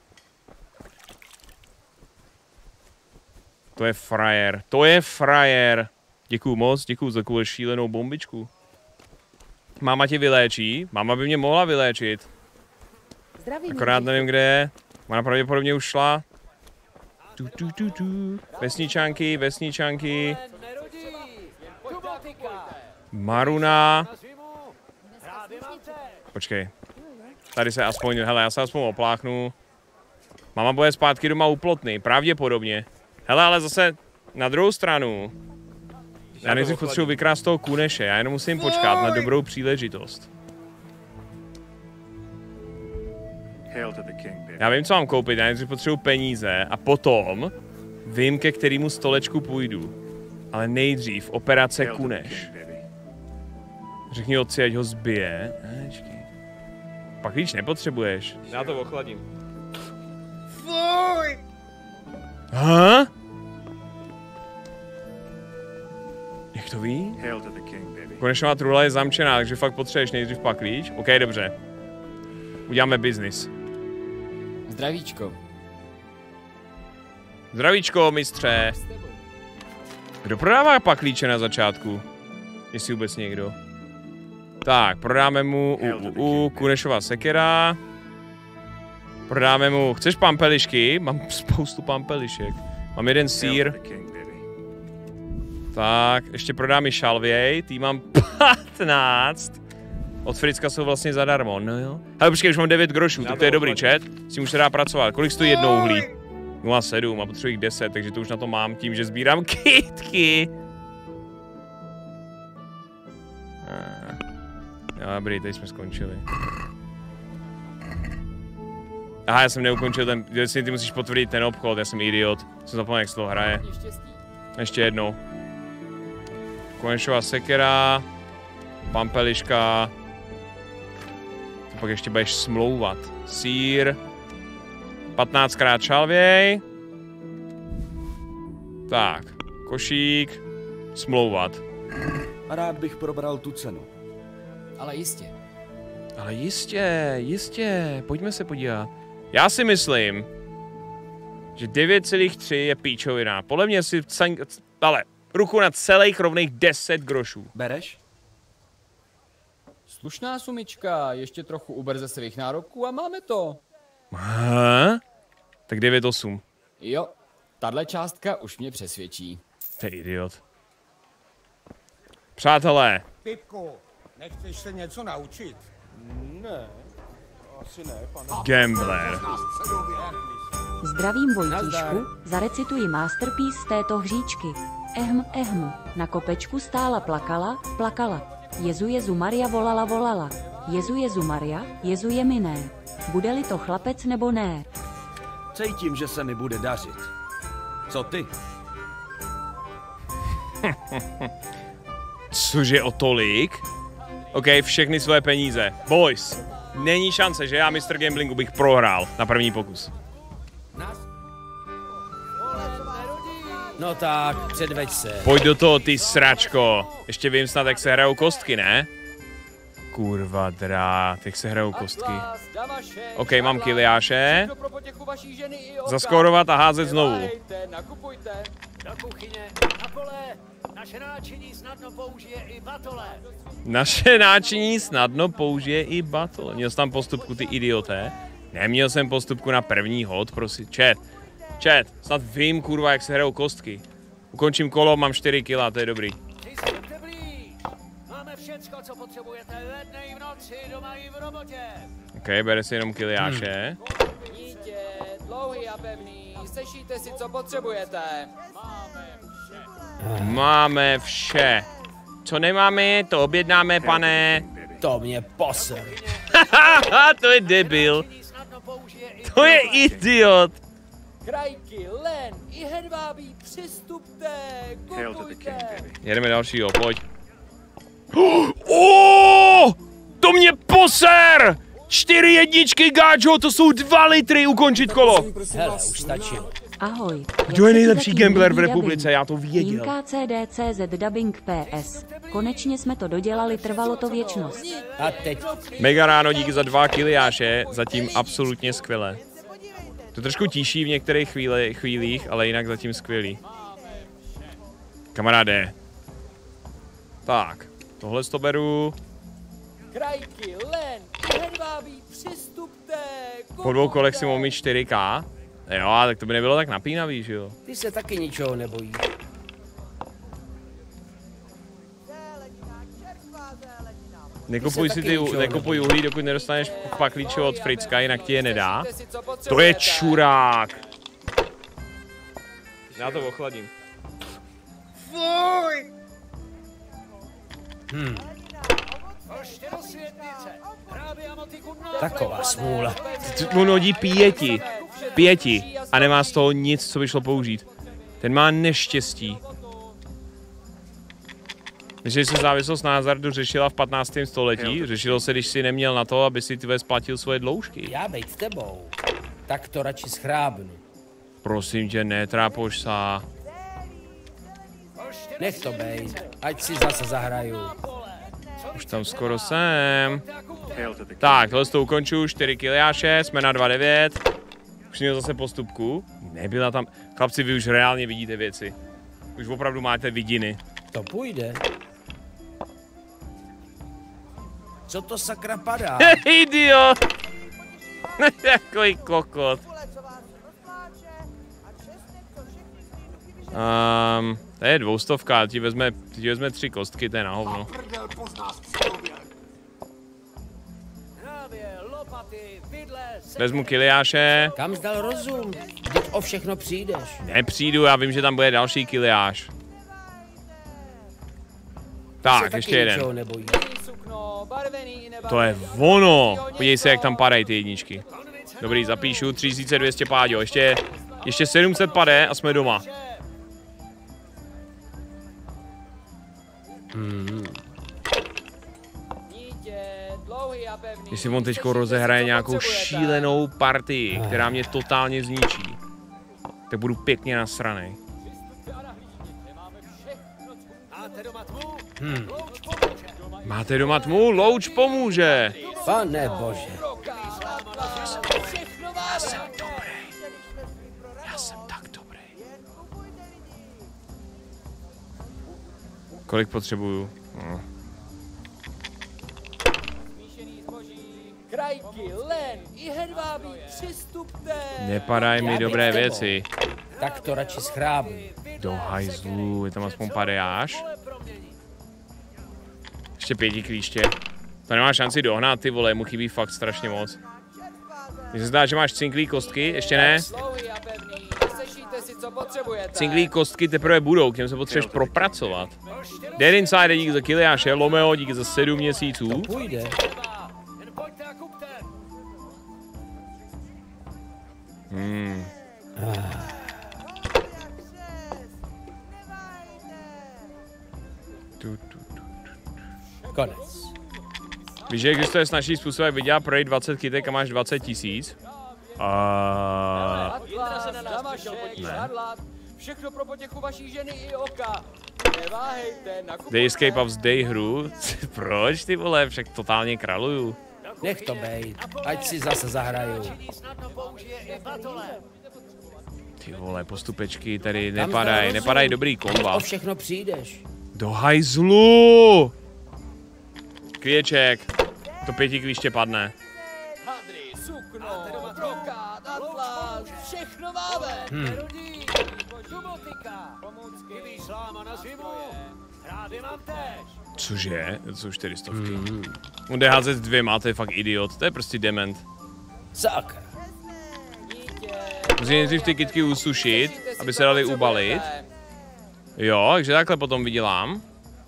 To je frajer. Děkuju moc, děkuju za takovou šílenou bombičku. Máma tě vyléčí, máma by mě mohla vyléčit. Zdravím. Akorát nevím, kde je. Ona pravděpodobně už šla. Vesničanky. Maruna. Počkej. Tady se aspoň, hele, já se aspoň opláchnu. Máma bude zpátky doma u Plotny, pravděpodobně. Hele, ale zase na druhou stranu. Já nejdřív potřebuji vykrást toho Kuneše, já jenom musím počkat na dobrou příležitost. Já vím, co mám koupit, já nejdřív potřebuji peníze a potom vím, ke kterému stolečku půjdu. Ale nejdřív operace Kuneš. Řekni otci, ať ho zbije. Pak víš, nepotřebuješ. Já to ochladím. Ha? Jak to ví? Konečná trula je zamčená, takže fakt potřebuješ nejdřív paklíč. OK, dobře. Uděláme biznis. Zdravíčko. Zdravíčko, mistře. Kdo prodává paklíče na začátku? Jestli vůbec někdo. Tak, prodáme mu Kunešova sekera. Prodáme mu... Chceš pampelišky? Mám spoustu pampelišek. Mám jeden sýr. Tak, ještě prodám i šalvěj. Tý mám 15. Od Fricka jsou vlastně zadarmo, no jo. Hele, počkej, už mám 9 grošů, tak to je dobrý, čet. S tím už se dá pracovat. Kolik stojí jedno uhlí? 0,7 a potřebuji 10, takže to už na to mám tím, že sbírám kytky. Jo, dobrý, teď jsme skončili. Aha, já jsem neukončil ten, ty musíš potvrdit ten obchod, já jsem idiot. Jsem zapomněl, jak se to hraje. Ještě jednou. Konečová sekera. Pampeliška. A pak ještě budeš smlouvat. Sýr. 15krát šalvěj. Tak, košík. Smlouvat. Rád bych probral tu cenu. Ale jistě. Ale jistě. Pojďme se podívat. Já si myslím, že 9,3 je píčovina. Podle mě si... Ale ruku na celých rovných 10 grošů. Bereš? Slušná sumička, ještě trochu uber ze svých nároků a máme to. Aha? Tak 9,8. Jo, tahle částka už mě přesvědčí. To je idiot. Přátelé. Pipku, nechceš se něco naučit? Ne, asi ne, pane. Gambler. Zdravím Vojtíšku, zarecituji masterpiece z této hříčky. Na kopečku stála plakala. Jezu Maria volala. Jezu Maria, Jezu je mi ne. Bude-li to chlapec nebo ne? Cítím, že se mi bude dařit. Co ty? Cože o tolik? OK, všechny své peníze. Boys, není šance, že já Mr. Gamblingu bych prohrál na první pokus. No tak, předveď se. Pojď do toho, ty sračko. Ještě vím snad, jak se hrajou kostky, ne? Kurva drát, jak se hrajou kostky. OK, mám kiliáše. Zaskórovat a házet znovu. Do kuchyně, na pole, naše náčiní snadno použije i batole. Naše náčiní snadno použije i batole. Měl jsi tam postupku, ty idioté. Neměl jsem postupku na první hod, prosím. Chat, snad vím, kurva, jak se hrajou kostky. Ukončím kolo, mám 4 kila, to je dobrý. Máme všecko, co potřebujete, ve dne i v noci, doma i v robotě. OK, bere si jenom kiliáše. Dítě, dlouhý a pevný, sešíte si, co potřebujete. Máme vše. Co nemáme, to objednáme, pane. To mě poser. To je debil. To je idiot. Krajky, len i hedvábí, přistupte, gotujte. Jedeme dalšího, pojď. To mě poser! 4 jedničky, gáčo, to jsou 2 litry, ukončit kolo. Hele, už stačí. Ahoj. Kdo je nejlepší gambler v republice, já to věděl. Jinka CDCZ Dubbing PS. Konečně jsme to dodělali, trvalo to věčnost. A teď. Mega ráno, díky za 2 kiliáše, zatím absolutně skvělé. To trošku tíší v některých chvílích, ale jinak zatím skvělý. Kamaráde. Tak, tohle to beru. Krajky, len i hedvábí, přistupte, Po 2 kolech si mohl mít 4K. Jo, tak to by nebylo tak napínavý, že jo? Ty se taky ničeho nebojíš. Nekupuj uhlí, dokud nedostaneš paklíče od Fricka, jinak ti je nedá. To je čurák. Já to ochladím. Fuj! Taková smůla. On hodí 5 a nemá z toho nic, co by šlo použít. Ten má neštěstí. Že se závislost na hazardu řešila v 15. století, řešilo se, když si neměl na to, aby si ty splatil svoje dloužky. Já bejt tebou, tak to radši schrábnu. Prosím tě, netrápoš sa. Nech to bejt, ať si zase zahraju. Už tam skoro jsem. Tak, tohle to ukončuju, 4 kiliáše, jsme na 2,9. Už měl zase postupku. Nebyla tam. Chlapci, vy už reálně vidíte věci. Už opravdu máte vidiny. To půjde. Co to sakra padá? Idiot! Jaký kokot. To je 200, ti vezme 3 kostky, to je na hovno. Vezmu kiliáše. Kam zdal rozum? Teď o všechno přijdeš. Nepřijdu, já vím, že tam bude další kiliáš. Tak, ještě jeden. To je ono. Podívej se, jak tam padají ty jedničky. Dobrý, zapíšu, 3200 páďo. Ještě 700 pade a jsme doma. Jestli on teďko rozehraje nějakou šílenou partii, která mě totálně zničí, tak budu pěkně nasranej. Máte doma tmu? Louč pomůže. Pane bože. Já jsem dobrý. Já jsem tak dobrý. Kolik potřebuju? No. Krajky, len i hedvábí, přistupte. Nepadaj mi dobré věci. Tak to radši schrábnu. Do hajzlu, je tam aspoň padejáš. Ještě 5 klíště. To nemá šanci dohnat, ty vole, mu chybí fakt strašně moc. Mně se zdá, že máš cinklý kostky, ještě ne? Cinklý kostky teprve budou, k těm se potřebuješ propracovat. Dead Inside, díky za kiliáše, Lomeo, díky za 7 měsíců. To půjde. Konec. Víš, že existuje snažší způsob, jak vydělat prodej 20 kytek a máš 20 000? Ne. Všechno pro potěchu vaší ženy i oka. Neváhejte, nakupujte. The Escape of Day hru? Proč ty vole, však totálně kraluju. Nech to bejt, ať si zase zahraju. Ty vole, postupečky tady nepadají dobrý komba. O všechno přijdeš. Do hajzlu! Kvěček. To 5 klíště padne. Sukno, brokát, atlas, všechno máme. Perudí, žubotika, pomůcky, sláma na zimu, hrády mám též. Cože? To jsou 400. On jde házet 2, to je fakt idiot, to je prostě dement. Sakra. Musím nejdřív ty kytky usušit, aby se dali ubalit. Jo, takže takhle potom vydělám.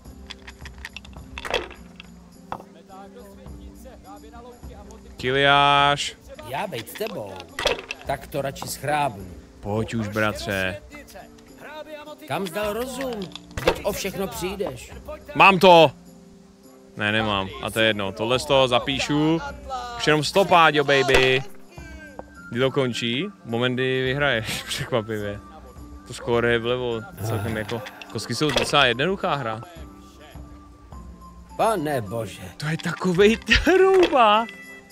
Kiliáš. Já bejt s tebou, tak to radši schrábnu. Pojď už, bratře. Kam zdal rozum? Teď o všechno přijdeš. Mám to! Ne, nemám. A to je jedno. Tohle z toho zapíšu. Už jenom 100, Páďo, baby. Kdy to končí? Moment, kdy vyhraješ. Překvapivě. To skóre je vlevo. Celkem jako... Kostky jsou docela jednoduchá hra. Pane bože. To je takovej trouba.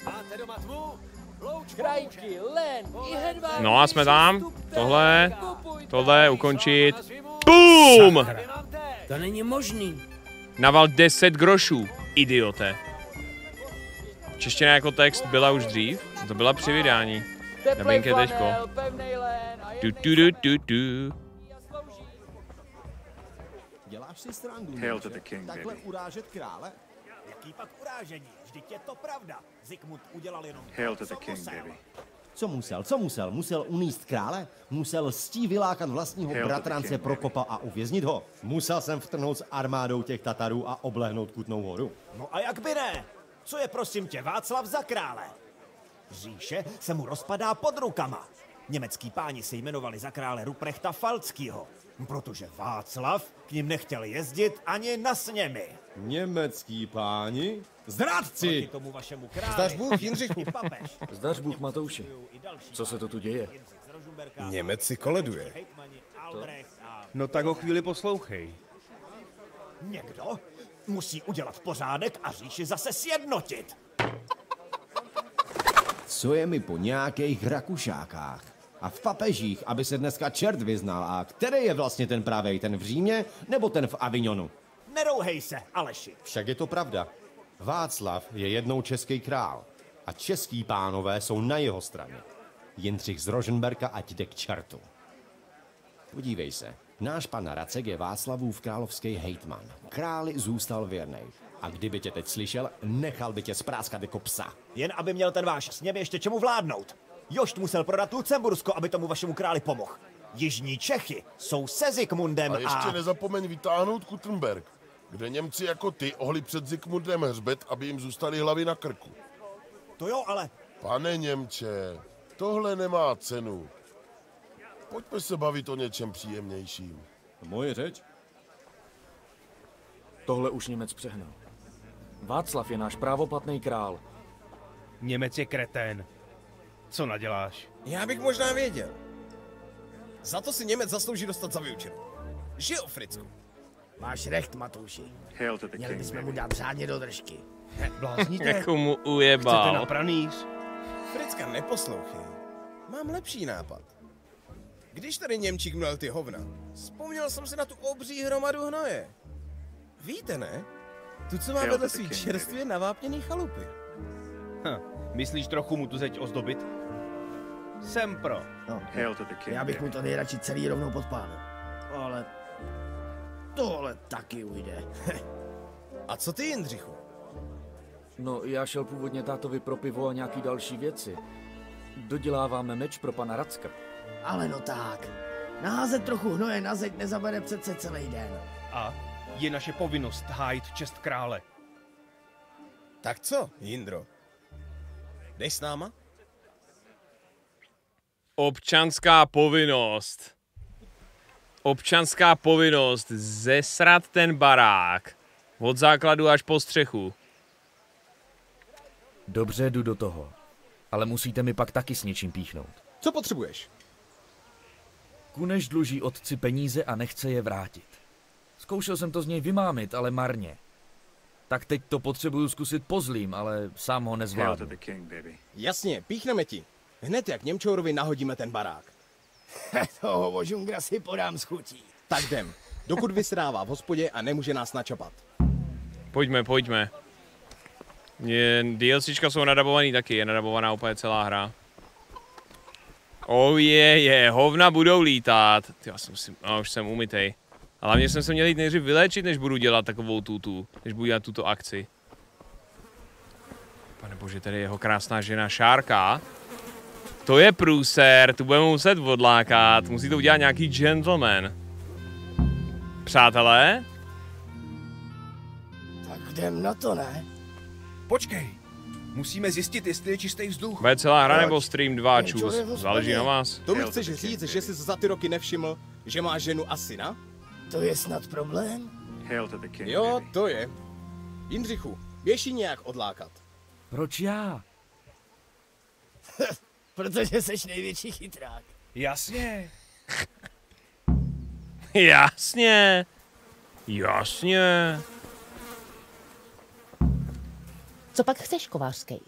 No a jsme tam. Tohle ukončit. BOOM! To není možný. Naval 10 grošů, idiote. Čeština jako text byla už dřív, to byla při vydání. Dabinke teďko. Děláš si srandu, takhle urážet krále? Jaký pak urážení? Vždyť je to pravda. Zikmund udělal jenom to, co musel. Co musel? Musel uníst krále? Musel ctí vylákat vlastního bratrance Prokopa a uvěznit ho? Musel jsem vtrhnout s armádou těch Tatarů a oblehnout Kutnou Horu? No a jak by ne? Co je prosím tě Václav za krále? Říše se mu rozpadá pod rukama. Německý páni se jmenovali za krále Ruprechta Falckýho, protože Václav k ním nechtěl jezdit ani na sněmy. Německý páni? Zrádci! Zdař Bůh, Jindřichu. Zdař Bůh, Matouši. Co se to tu děje? Němec si koleduje. No tak ho chvíli poslouchej. Někdo musí udělat pořádek a říši zase sjednotit. Co je mi po nějakých Rakušákách a v papežích, aby se dneska čert vyznal, a který je vlastně ten pravej, ten v Římě nebo ten v Avignonu? Nerouhej se, Aleši. Však je to pravda. Václav je jednou český král a český pánové jsou na jeho straně. Jindřich z Rožmberka ať jde k čertu. Podívej se, náš pan Racek je Václavův královský hejtman. Králi zůstal věrnej. A kdyby tě teď slyšel, nechal by tě spráskat jako psa. Jen aby měl ten váš sněm ještě čemu vládnout. Jošt musel prodat Lucembursko, aby tomu vašemu králi pomohl. Jižní Čechy jsou se Zikmundem a ještě nezapomeň vytáhnout Kuttenberg, kde Němci jako ty ohli před Zikmundem hřbet, aby jim zůstaly hlavy na krku. To jo, ale... Pane Němče, tohle nemá cenu. Pojďme se bavit o něčem příjemnějším. Moje řeč? Tohle už Němec přehnal. Václav je náš právoplatný král. Němec je kretén. Co naděláš? Já bych možná věděl. Za to si Němec zaslouží dostat za vyučenou. Žiju, Fricku. Máš recht, Matouši. Měli bychom mu dát řádně do držky. Blázníte? Jako mu ujebal. Chcete na pranýř? Fricka, neposlouchej. Mám lepší nápad. Když tady Němčík měl ty hovna, vzpomněl jsem si na tu obří hromadu hnoje. Víte, ne? Tu, co má vedle svý čerstvě navápněný chalupy. Myslíš trochu mu tu zeď ozdobit? Jsem pro. No, já bych mu to nejradši celý rovnou podpálil. Ale tohle taky ujde. A co ty, Jindřichu? No, já šel původně tátovi pro pivo a nějaký další věci. Doděláváme meč pro pana Racka. Ale no tak. Naházet trochu hnoje na zeď nezabere přece celý den. A je naše povinnost hájit čest krále. Tak co, Jindro? Jdeš s náma? Občanská povinnost. Občanská povinnost zesrat ten barák. Od základu až po střechu. Dobře, jdu do toho. Ale musíte mi pak taky s něčím píchnout. Co potřebuješ? Kuneš dluží otci peníze a nechce je vrátit. Zkoušel jsem to z něj vymámit, ale marně. Tak teď to potřebuju zkusit pozlým, ale sám ho nezvládnu. Jasně, píchneme ti. Hned jak Němčourovi nahodíme ten barák. Toho vožungra si podám s chutí. Tak jdem, dokud vysrává v hospodě a nemůže nás načapat. Pojďme, pojďme. DLCčka jsou nadabovaný taky, je nadabovaná úplně celá hra. Oh je, hovna budou lítat. Ty, už jsem umytej. Ale hlavně jsem se měl jít nejdřív vyléčit, než budu dělat takovou než budu dělat tuto akci. Pane bože, tady je jeho krásná žena Šárka. To je průser, tu budeme muset odlákat. Musí to udělat nějaký gentleman. Přátelé? Tak jdem na to, ne? Počkej, musíme zjistit, jestli je čistý vzduch. Bude celá hra nebo stream 2 čus? Záleží na vás. To mi chceš říct, že jsi za ty roky nevšiml, že má ženu a syna? To je snad problém? Jo, to je. Jindřichu, běž ji nějak odlákat. Proč já? Protože jsi největší chytrák. Jasně. Jasně. Jasně. Co pak chceš, Kovářskej?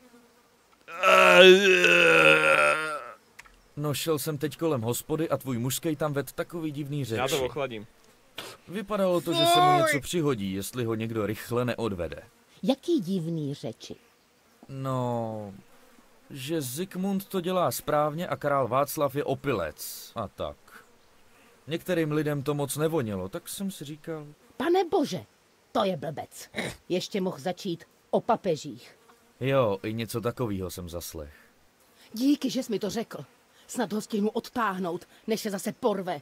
No, šel jsem teď kolem hospody a tvůj mužskej tam ved takový divný řeči. Já to ochladím. Vypadalo to, že se mu něco přihodí, jestli ho někdo rychle neodvede. Jaký divný řeči? No, že Zikmund to dělá správně a král Václav je opilec a tak. Některým lidem to moc nevonilo, tak jsem si říkal... Pane bože, to je blbec. Ještě mohl začít o papežích. Jo, i něco takového jsem zaslech. Díky, že jsi mi to řekl. Snad ho stihnu odtáhnout, než se zase porve.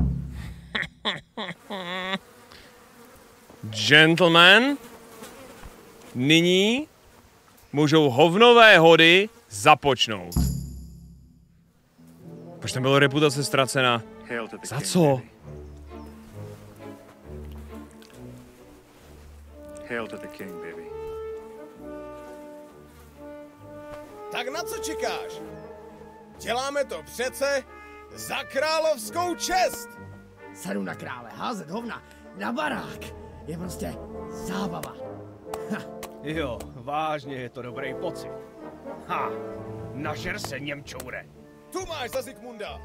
Gentleman, nyní můžou hovnové hody započnout. Proč tam byla reputace ztracena? Za co? Hail to the king, baby. Tak na co čekáš? Děláme to přece za královskou čest! Sedu na krále, házet hovna na barák je prostě zábava. Jo, vážně je to dobrý pocit. Ha, nažer se, Němčoure. Tu máš za Zikmunda.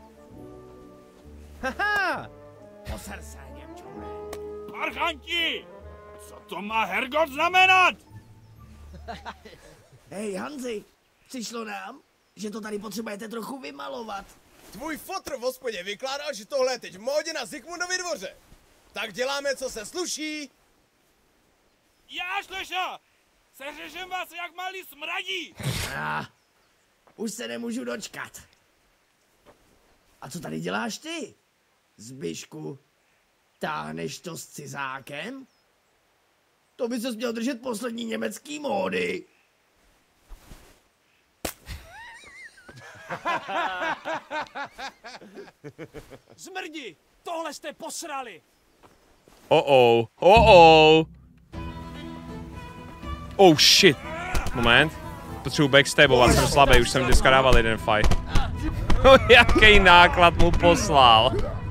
Haha! Poser se, Němčoure. Parchanti! Co to má Hergot znamenat? Hej, Hanzi, přišlo nám, že to tady potřebujete trochu vymalovat. Tvůj fotr v hospodě vykládal, že tohle je teď v módě na Zikmundovi dvoře. Tak děláme, co se sluší. Já slyšel! Seřežem vás jak malý smradí! Už se nemůžu dočkat. A co tady děláš ty? Zbyšku, táhneš to s cizákem? To by ses měl držet poslední německý módy. Zmrdi! Tohle jste posrali! Oh shit. Moment. Potřebuji backstabovat, jsem slabý, už jsem dneska dával jeden fight. Jaký náklad mu poslal.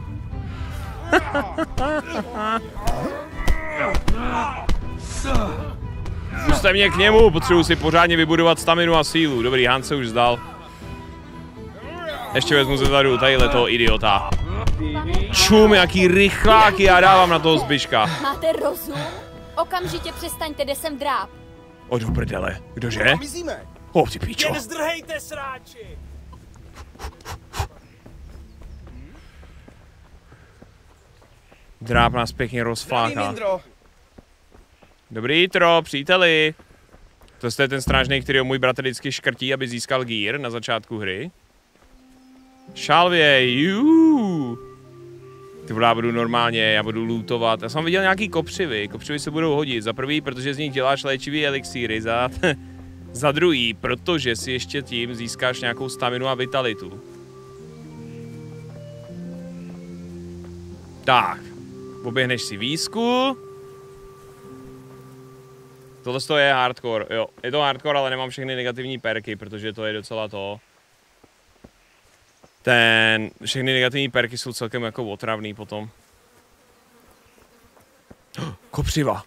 Puste mě k němu, potřebuji si pořádně vybudovat staminu a sílu. Dobrý, Han se už zdal. Ještě vezmu ze zadu tadyhle toho idiota. Čum, jaký rychláky, já dávám na toho Zbyška. Máte rozum? Okamžitě přestaňte, kde jsem dráp. O do prdele, kdože? Ty píčo. Jen zdrhejte, sráči! Dráp nás pěkně rozfláká. Dobrý jitro, příteli. To je ten strážnej, který můj bratr vždycky škrtí, aby získal gear na začátku hry. Šalvě, Ty vole, já budu normálně, já budu lootovat. Já jsem viděl nějaký kopřivy, kopřivy se budou hodit. Za prvý, protože z nich děláš léčivý elixíry, za druhý, protože si ještě tím získáš nějakou staminu a vitalitu. Tak, oběhneš si výzku. Tohle je hardcore, jo, je to hardcore, ale nemám všechny negativní perky, protože to je docela to. Všechny negativní perky jsou celkem jako otravný potom. Kopřiva.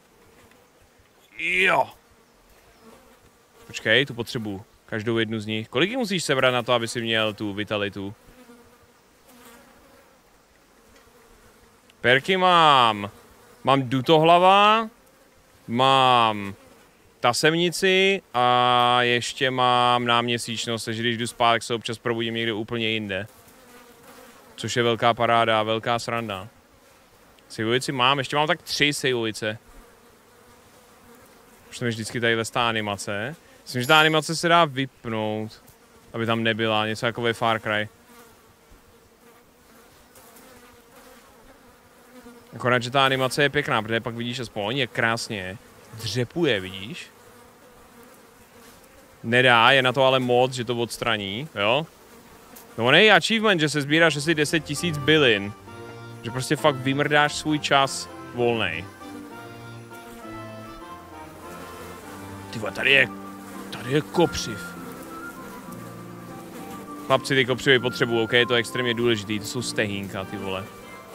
Jo. Počkej, tu potřebuji. Každou jednu z nich. Kolik musíš sebrat na to, aby si měl tu vitalitu? Perky mám. Mám dutohlava. Mám tasemnici a ještě mám náměsíčnost, takže když jdu spát, tak se občas probudím někde úplně jinde. Což je velká paráda, velká sranda. Sejvovici mám, ještě mám tak 3 sejvovice. Už tam je vždycky tadyhle ta animace. Myslím, že ta animace se dá vypnout, aby tam nebyla, něco jako ve Far Cry. Akorát, že ta animace je pěkná, protože pak vidíš aspoň, jak krásně dřepuje, vidíš? Nedá, je na to ale mod, že to odstraní, jo? No on je achievement, že se sbíráš asi 10 000 bylin. Že prostě fakt vymrdáš svůj čas volnej. Tyva, tady je kopřiv. Chlapci, ty kopřivy potřebují, ok? To je extrémně důležitý, to jsou stehínka, ty vole.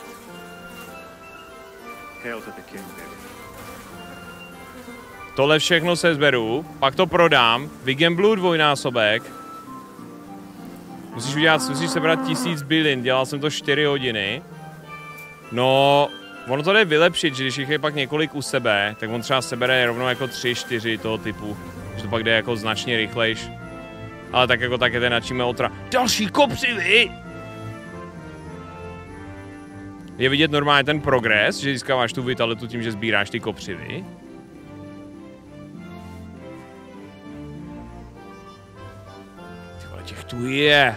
Tohle všechno se zberu, pak to prodám, vygambluju 2násobek. Musíš sebrat 1000 bylin, dělal jsem to 4 hodiny. No, ono to jde vylepšit, že když jich je pak několik u sebe, tak on třeba sebere rovnou jako 3-4 toho typu. Že to pak jde jako značně rychlejš. Ale tak jako tak je ten načíme otra. Další kopřivy! Je vidět normálně ten progres, že získáváš tu vitalitu tím, že sbíráš ty kopřivy. Tyhle, těch tu je.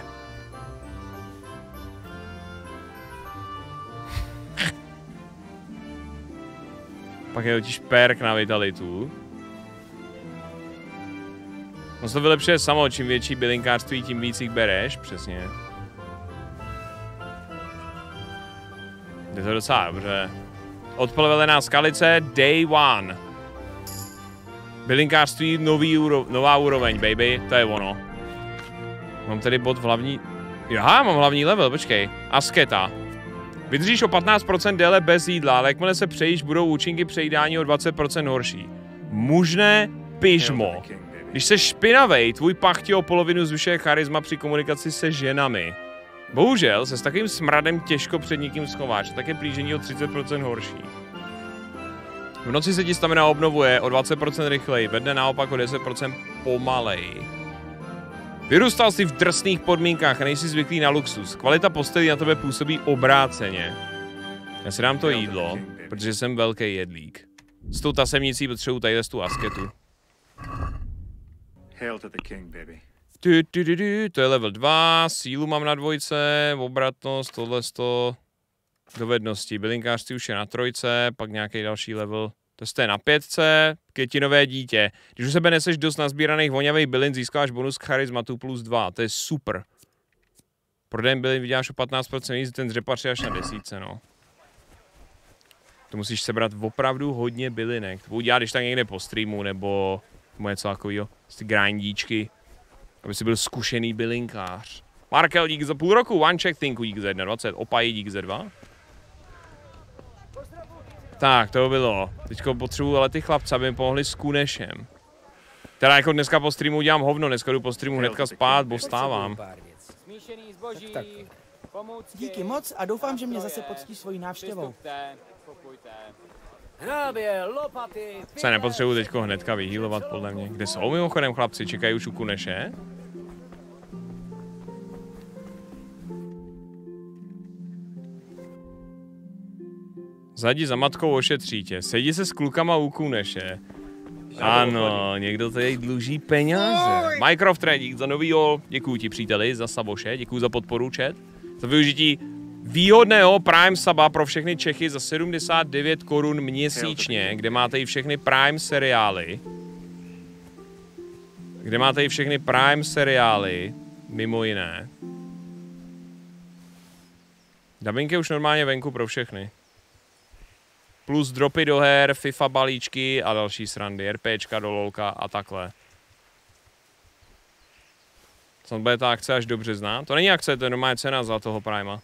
Pak je totiž perk na vitalitu. On se to vylepšuje samo, čím větší bylinkářství, tím víc jich bereš, přesně. Je to docela dobře. Odplevelená skalice, day 1. Bylinkářství, nová úroveň, baby, to je ono. Mám tady bod v hlavní... Aha, mám hlavní level, počkej. Asketa. Vydržíš o 15% déle bez jídla, ale jakmile se přejíš, budou účinky přejídání o 20% horší. Mužné pyžmo. Když jsi špinavej, tvůj pach ti o polovinu zvyšuje charisma při komunikaci se ženami. Bohužel se s takovým smradem těžko před nikým schováš, tak je plížení o 30% horší. V noci se ti stamina obnovuje o 20% rychleji, ve dne naopak o 10% pomaleji. Vyrůstal jsi v drsných podmínkách a nejsi zvyklý na luxus. Kvalita postelí na tebe působí obráceně. Já si dám to jídlo, protože jsem velký jedlík. S tou tasemnicí potřebuji tadyhle tu asketu. To je level 2, sílu mám na 2, obratnost, tohleto, dovednosti, bylinkářství už je na 3, pak nějaký další level, to je na 5, květinové dítě. Když u sebe neseš dost nazbíraných voňavých bylin, získáš bonus k charizmatu plus 2, to je super. Prodejem bylin vyděláš o 15% víc, ten dřepař je až na 10, no. To musíš sebrat opravdu hodně bylinek, to budu dělat, když tak někde po streamu, nebo něco takového, ty grindíčky. Aby si byl zkušený bylinkář. Markel, dík za půl roku, One Check Thinku, dík za 21, Opaji, dík za 2. Tak, to bylo. Teďko potřebuji ale ty chlapce, aby mi pomohli s Kunešem. Teda jako dneska po streamu dělám hovno, dneska jdu po streamu hnedka spát, bo vstávám. Tak. Díky moc a doufám, že mě zase poctíš svojí návštěvou. Se nepotřebuji teďko hnedka vyhýlovat, podle mě. Kde jsou mimochodem chlapci? Čekají už u Kuneše? Zajdi za matkou, ošetří tě. Sejdi se s klukama u Kuneše. Ano, někdo tady dluží peníze. Minecraft dík za novýho. Děkuju ti, příteli, za saboše. Děkuju za podporu, chat. Za využití výhodného Prime Suba pro všechny Čechy za 79 korun měsíčně, kde máte i všechny Prime seriály. Mimo jiné. Dubbing je už normálně venku pro všechny. Plus dropy do her, FIFA balíčky a další srandy, RPčka do lolka a takhle. Snad bude ta akce až do března. To není akce, to je normálně cena za toho Prima.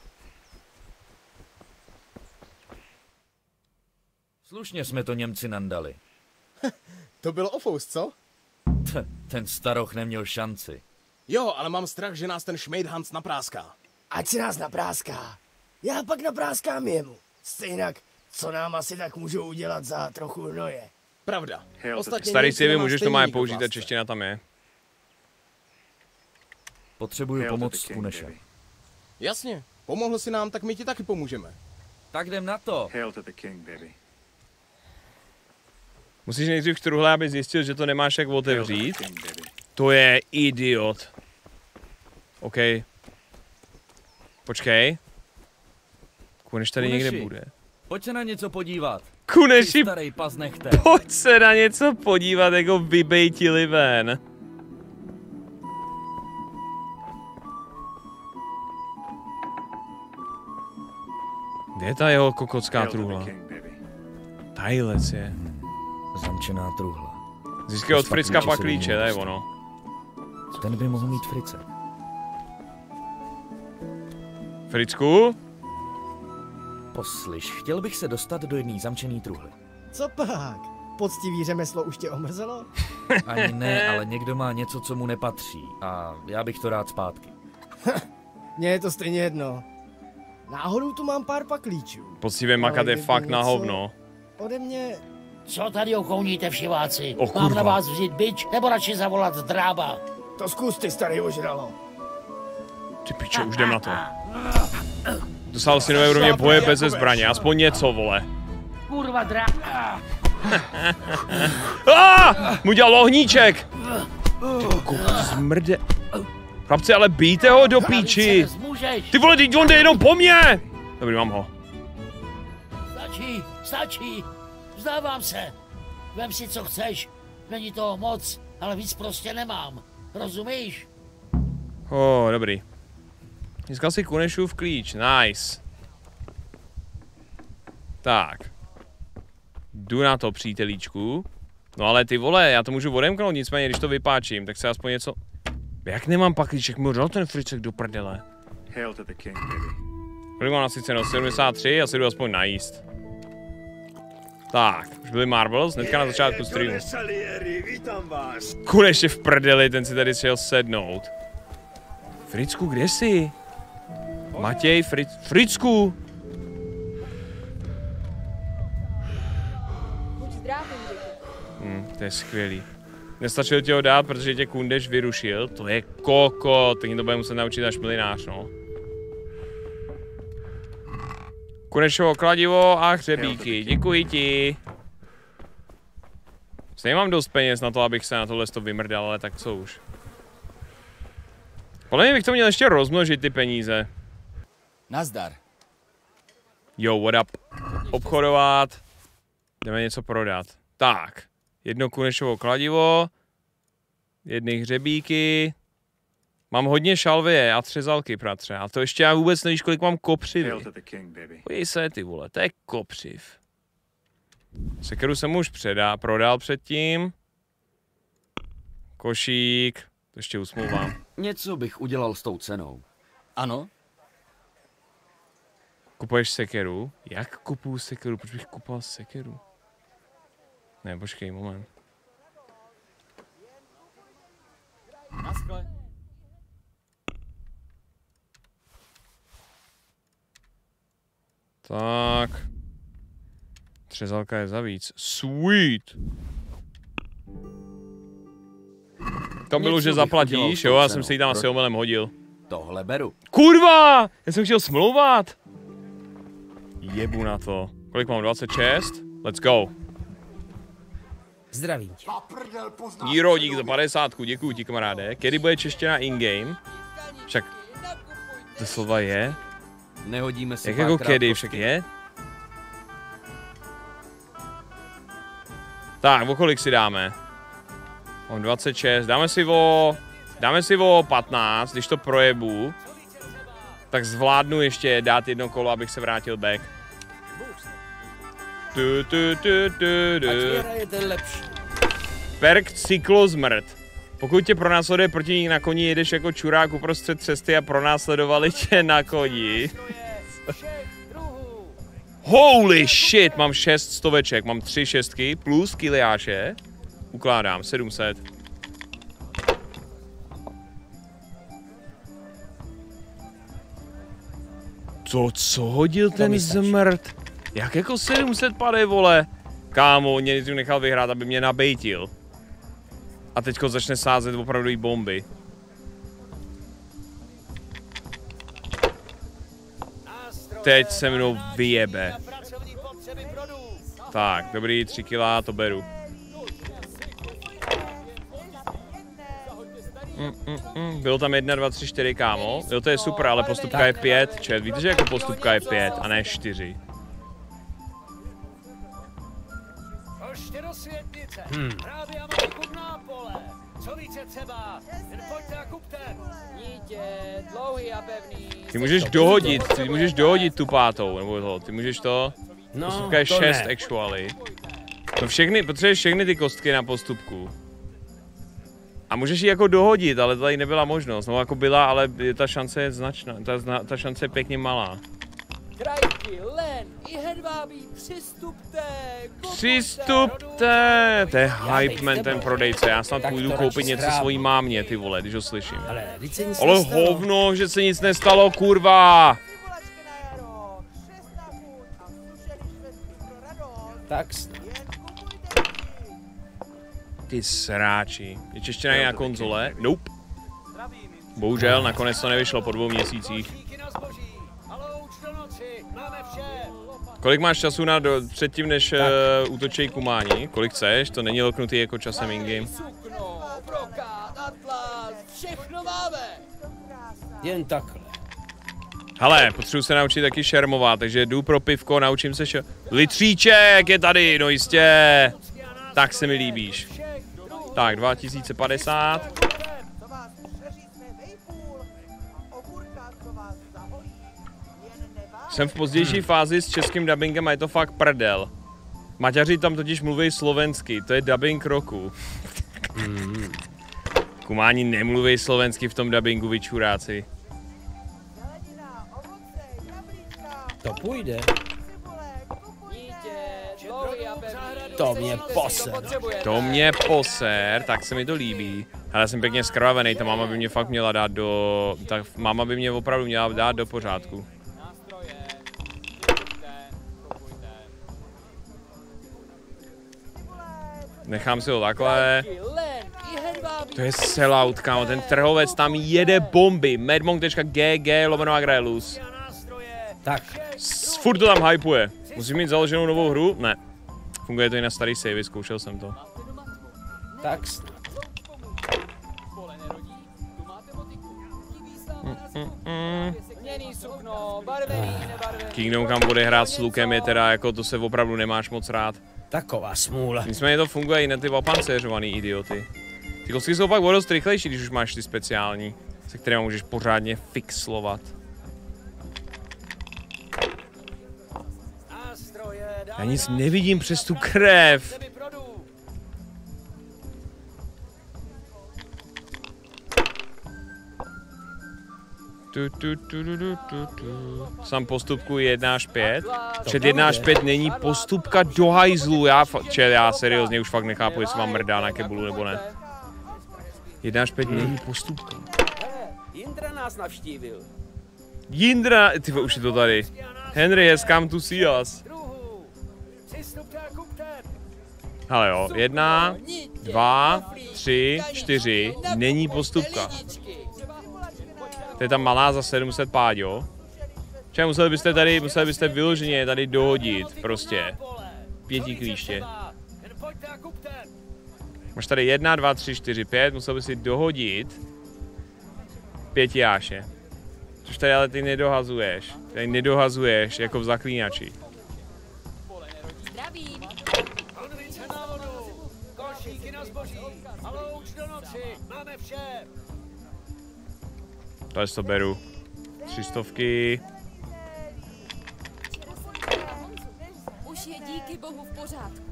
Slušně jsme to Němci nandali. To byl ofous, co? Ten staroch neměl šanci. Jo, ale mám strach, že nás ten Schmeidhans napráská. Ať si nás napráská. Já pak napráskám jemu. Stejnak, co nám asi tak můžou udělat za trochu hnoje. Pravda. Ostatně Starý Němci si nemá můžeš to stejný má nikdo v použít, a lásce. čeština tam je. Potřebuju pomoc z Kuneše. Jasně, pomohl si nám, tak my ti taky pomůžeme. Tak jdem na to. Hail to the king, baby. Musíš nejdřív truhle, aby zjistil, že to nemáš jak otevřít. To je idiot. OK. Počkej. Kuneš tady někde bude. Pojď se na něco podívat. Kuneši, starý pas nechte. Pojď se na něco podívat, jako vybejtili ven. Kde je ta jeho kokotská truhla? Tajlec je. Zamčená truhla. Získej od Fricka pak klíče, to je ono. Ten by mohl mít Frice. Fricku? Poslyš, chtěl bych se dostat do jedné zamčený truhly. Co pak? Poctivý řemeslo už tě omrzelo? Ani ne, ale někdo má něco, co mu nepatří. A já bych to rád zpátky. Mně je to stejně jedno. Náhodou tu mám pár paklíčů. Poctivě makat je fakt na hovno. Ode mě... Co tady okouníte, všiváci? O, Mám na kurva. vás vzít bič, nebo radši zavolat drába? To zkus, ty starý ožralo. Ty piče, už jdem na to. Dostal si nové úrovně boje bez zbraně, aspoň něco, vole. Kurva drába. Mu dělal ohníček! Ty kuku zmrde. Chlapci, ale bijte ho do píči! Ty vole, teď on jde jenom po mně! Dobrý, mám ho. Stačí. Vzdávám se. Vem si, co chceš. Není toho moc, ale víc prostě nemám. Rozumíš? Dobrý. Získal si Kunešův klíč, nice. Tak. Jdu na to, přítelíčku. No ale ty vole, já to můžu odemknout, nicméně, když to vypáčím, tak se aspoň něco... Jak nemám pak klíček, mu dal ten Fricek do prdele. Hail to the king, baby. Kolik mám asi cenu? 73, já si jdu aspoň najíst. Tak, už byly Marbles, hnedka na začátku streamu. Kuneš je v prdeli, ten si tady šel sednout. Fricku, kde jsi? Matěj, Fricku! To je skvělý. Nestačil tě ho dát, protože tě Kundeš vyrušil. To je koko, teď to bude muset naučit až milinář, no. Kunešovo kladivo a hřebíky, děkuji ti. Stejně mám dost peněz na to, abych se na tohle vymrdal, ale tak co už. Podle mě bych to měl ještě rozmnožit, ty peníze. Nazdar. Jo, what up? Obchodovat. Jdeme něco prodat. Tak. Jedno Kunešovo kladivo. Jedny hřebíky. Mám hodně šalvie a třezalky, bratře. A to ještě já vůbec nevíš, kolik mám kopřivy. Podívej se, ty vole, to je kopřiv. Sekeru jsem už prodal předtím. Košík. To ještě usmlouvám. Něco bych udělal s tou cenou. Ano? Kupuješ sekeru? Jak kupuju sekeru? Proč bych kupoval sekeru? Ne, počkej, moment. Naschle. Tak. Třezalka je za víc. Sweet! Tam bylo, že zaplatíš, jo? Já jsem si ji tam asi omylem hodil. Tohle beru. Kurva! Já jsem chtěl smlouvat! Jebu na to. Kolik mám? 26? Let's go. Zdravím tě. Jiro, dík za 50, děkuju ti, kamaráde. Kdy bude čeština in-game? Však to slova je. Nehodíme si jak jako kedy, však je? Tak, o kolik si dáme? Mám 26, dáme si o 15, když to projebu. Tak zvládnu ještě dát jedno kolo, abych se vrátil back. Ať je ten lepší. Perk cyklozmrt. Pokud tě pronásleduje protivník na koni, jedeš jako čurák uprostřed cesty a pronásledovali tě na koni. Holy shit, mám 6 stoveček, mám 3 šestky plus kiliáše. Ukládám 700. Co hodil ten zmrt? Jak jako 700 pade, vole? Kámo, on mě nechal vyhrát, aby mě nabejtil. A teďko začne sázet opravdu bomby. Teď se mnou vyjebe. Tak, dobrý, 3 kila, to beru. Bylo tam 1, 2, 3, 4, kámo. Jo, to je super, ale postupka je 5, čet. Víte, že jako postupka je 5 a ne 4. Ty můžeš dohodit tu pátou, nebo to, ty můžeš to. No, postupka je 6 actually. No potřebuješ všechny ty kostky na postupku. A můžeš ji jako dohodit, ale tady nebyla možnost. No jako byla, ale ta šance je značná, ta šance je pěkně malá. Krajky, len i hedvábí, přistupte! Přistupte! To je hype man ten prodejce, já snad půjdu koupit něco svojí mámě, ty vole, když ho slyším. Ale hovno, že se nic nestalo, kurva! Tak. Ty sráči. Je čeština na konzole? Nope. Bohužel, nakonec to nevyšlo po 2 měsících. Kolik máš času na předtím, než útočí kumáni? Kolik chceš? To není loknutý jako časem in-game. Jen takhle. Hele, potřebuji se naučit taky šermovat, takže jdu pro pivko, naučím se Litříček je tady, no jistě. Tak se mi líbíš. Tak, 2050. Jsem v pozdější fázi s českým dubbingem a je to fakt prdel. Maďaři tam totiž mluví slovensky, to je dubbing roku. Kumáni nemluví slovensky v tom dubbingu, vy čuráci. To půjde. To mě poser, tak se mi to líbí. Ale jsem pěkně skrvavený, ta máma by mě fakt měla dát do... Tak máma by mě opravdu měla dát do pořádku. Nechám si ho takhle. To je sellout, kámo, ten trhovec tam jede bomby. madmonk.gg/agrelus. Tak. Furt to tam hypuje. Musím mít založenou novou hru? Ne. Funguje to i na starý savey, zkoušel jsem to. Tak. Kingdom Come bude hrát s Lukem je teda jako, to se opravdu nemáš moc rád. Taková smůla. Nicméně to funguje i na ty opanceřovaný idioty. Ty kostky jsou pak o dost rychlejší, když už máš ty speciální, se kterými můžeš pořádně fixlovat. Já nic nevidím přes tu krev. Sam postupku 1 až 5. Před 1 až 5 není postupka do hajzlu. Já seriózně už fakt nechápu, jestli mám mrdá na kebulu nebo ne. 1 až 5 není postupka. Jindra nás navštívil. Jindra, ty už je to tady. Henry has come to see us. Ale jo, 1, 2, 3, 4, není postupka. To je tam malá za 700 páď, jo? Čili museli byste vyloženě tady dohodit, prostě. 5 klíště. Máš tady 1, 2, 3, 4, 5, musel bys si dohodit 5 jáše. Což tady ale ty nedohazuješ. Tady nedohazuješ jako v Zaklínači. Tohle to beru. 300. Už je díky bohu v pořádku.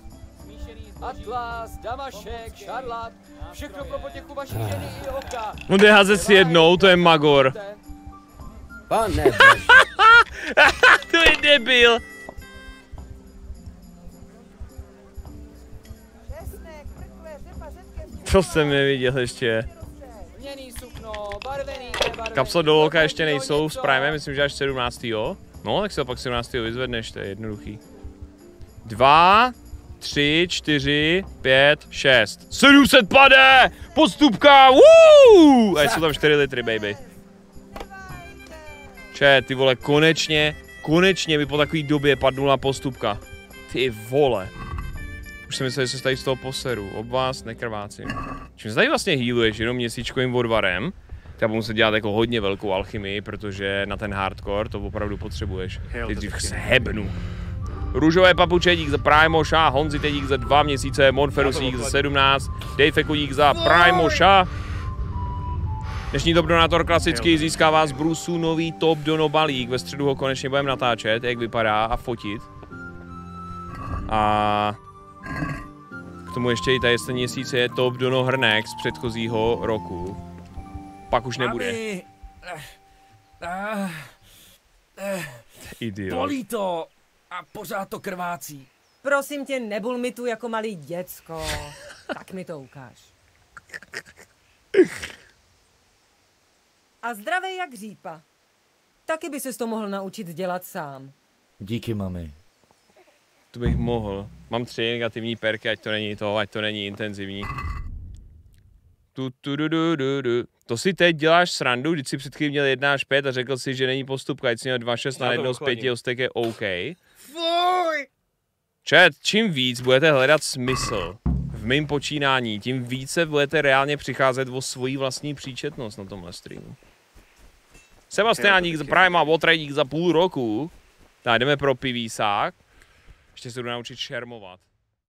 Atlas, Damašek, Šarlat, všechno pro potěchu vaší ženy i oka. On jde házet si jednou, to je Magor. Pane to je debil. To jsem neviděl ještě. Kapsle do Lolka ještě nejsou s Primem, myslím, že až 17. No, tak si ho pak 17. vyzvedneš, to je jednoduchý. 2, 3, 4, 5, 6. 700 pade! Postupka! Woo! A jsou tam 4 litry, baby. Ty vole, konečně by po takové době padnula postupka. Ty vole. Už jsem myslel, že se tady z toho poseru. Ob vás nekrvácím. Čím se tady vlastně healuješ? Jenom měsíčkovým odvarem? Já budu muset dělat jako hodně velkou alchymii, protože na ten hardcore to opravdu potřebuješ. Teď dřív se hebnu. Růžové papuče, dík za Primoša, Honzi dík za 2 měsíce, Monferus dík za 17, Dejfeku dík za Primoša. Dnešní Top Donator klasicky získává z Brusu nový Top Dono balík. Ve středu ho konečně budeme natáčet, jak vypadá, a fotit. A k tomu ještě i tady ten měsíc je Top Dono hrnek z předchozího roku. Pak už nebude. Idiot. Bolí to a pořád to krvácí. Prosím tě, nebul mi tu jako malý děcko. Tak mi to ukáž. A zdravej jak řípa. Taky by ses to mohl naučit dělat sám. Díky, mami. To bych mohl. Mám 3 negativní perky, ať to není intenzivní. To si teď děláš srandu, když si před chvílí měl 1 až 5 a řekl si, že není postupka, ať si měl 2,6 na 1 z 5 ostek je OK. Fuj! Chat, čím víc budete hledat smysl v mém počínání, tím více budete reálně přicházet o svoji vlastní příčetnost na tomhle streamu. Sebastián dík za Prima, Votraj dík za půl roku. Tak jdeme pro pivísák. Ještě se jdu naučit šermovat.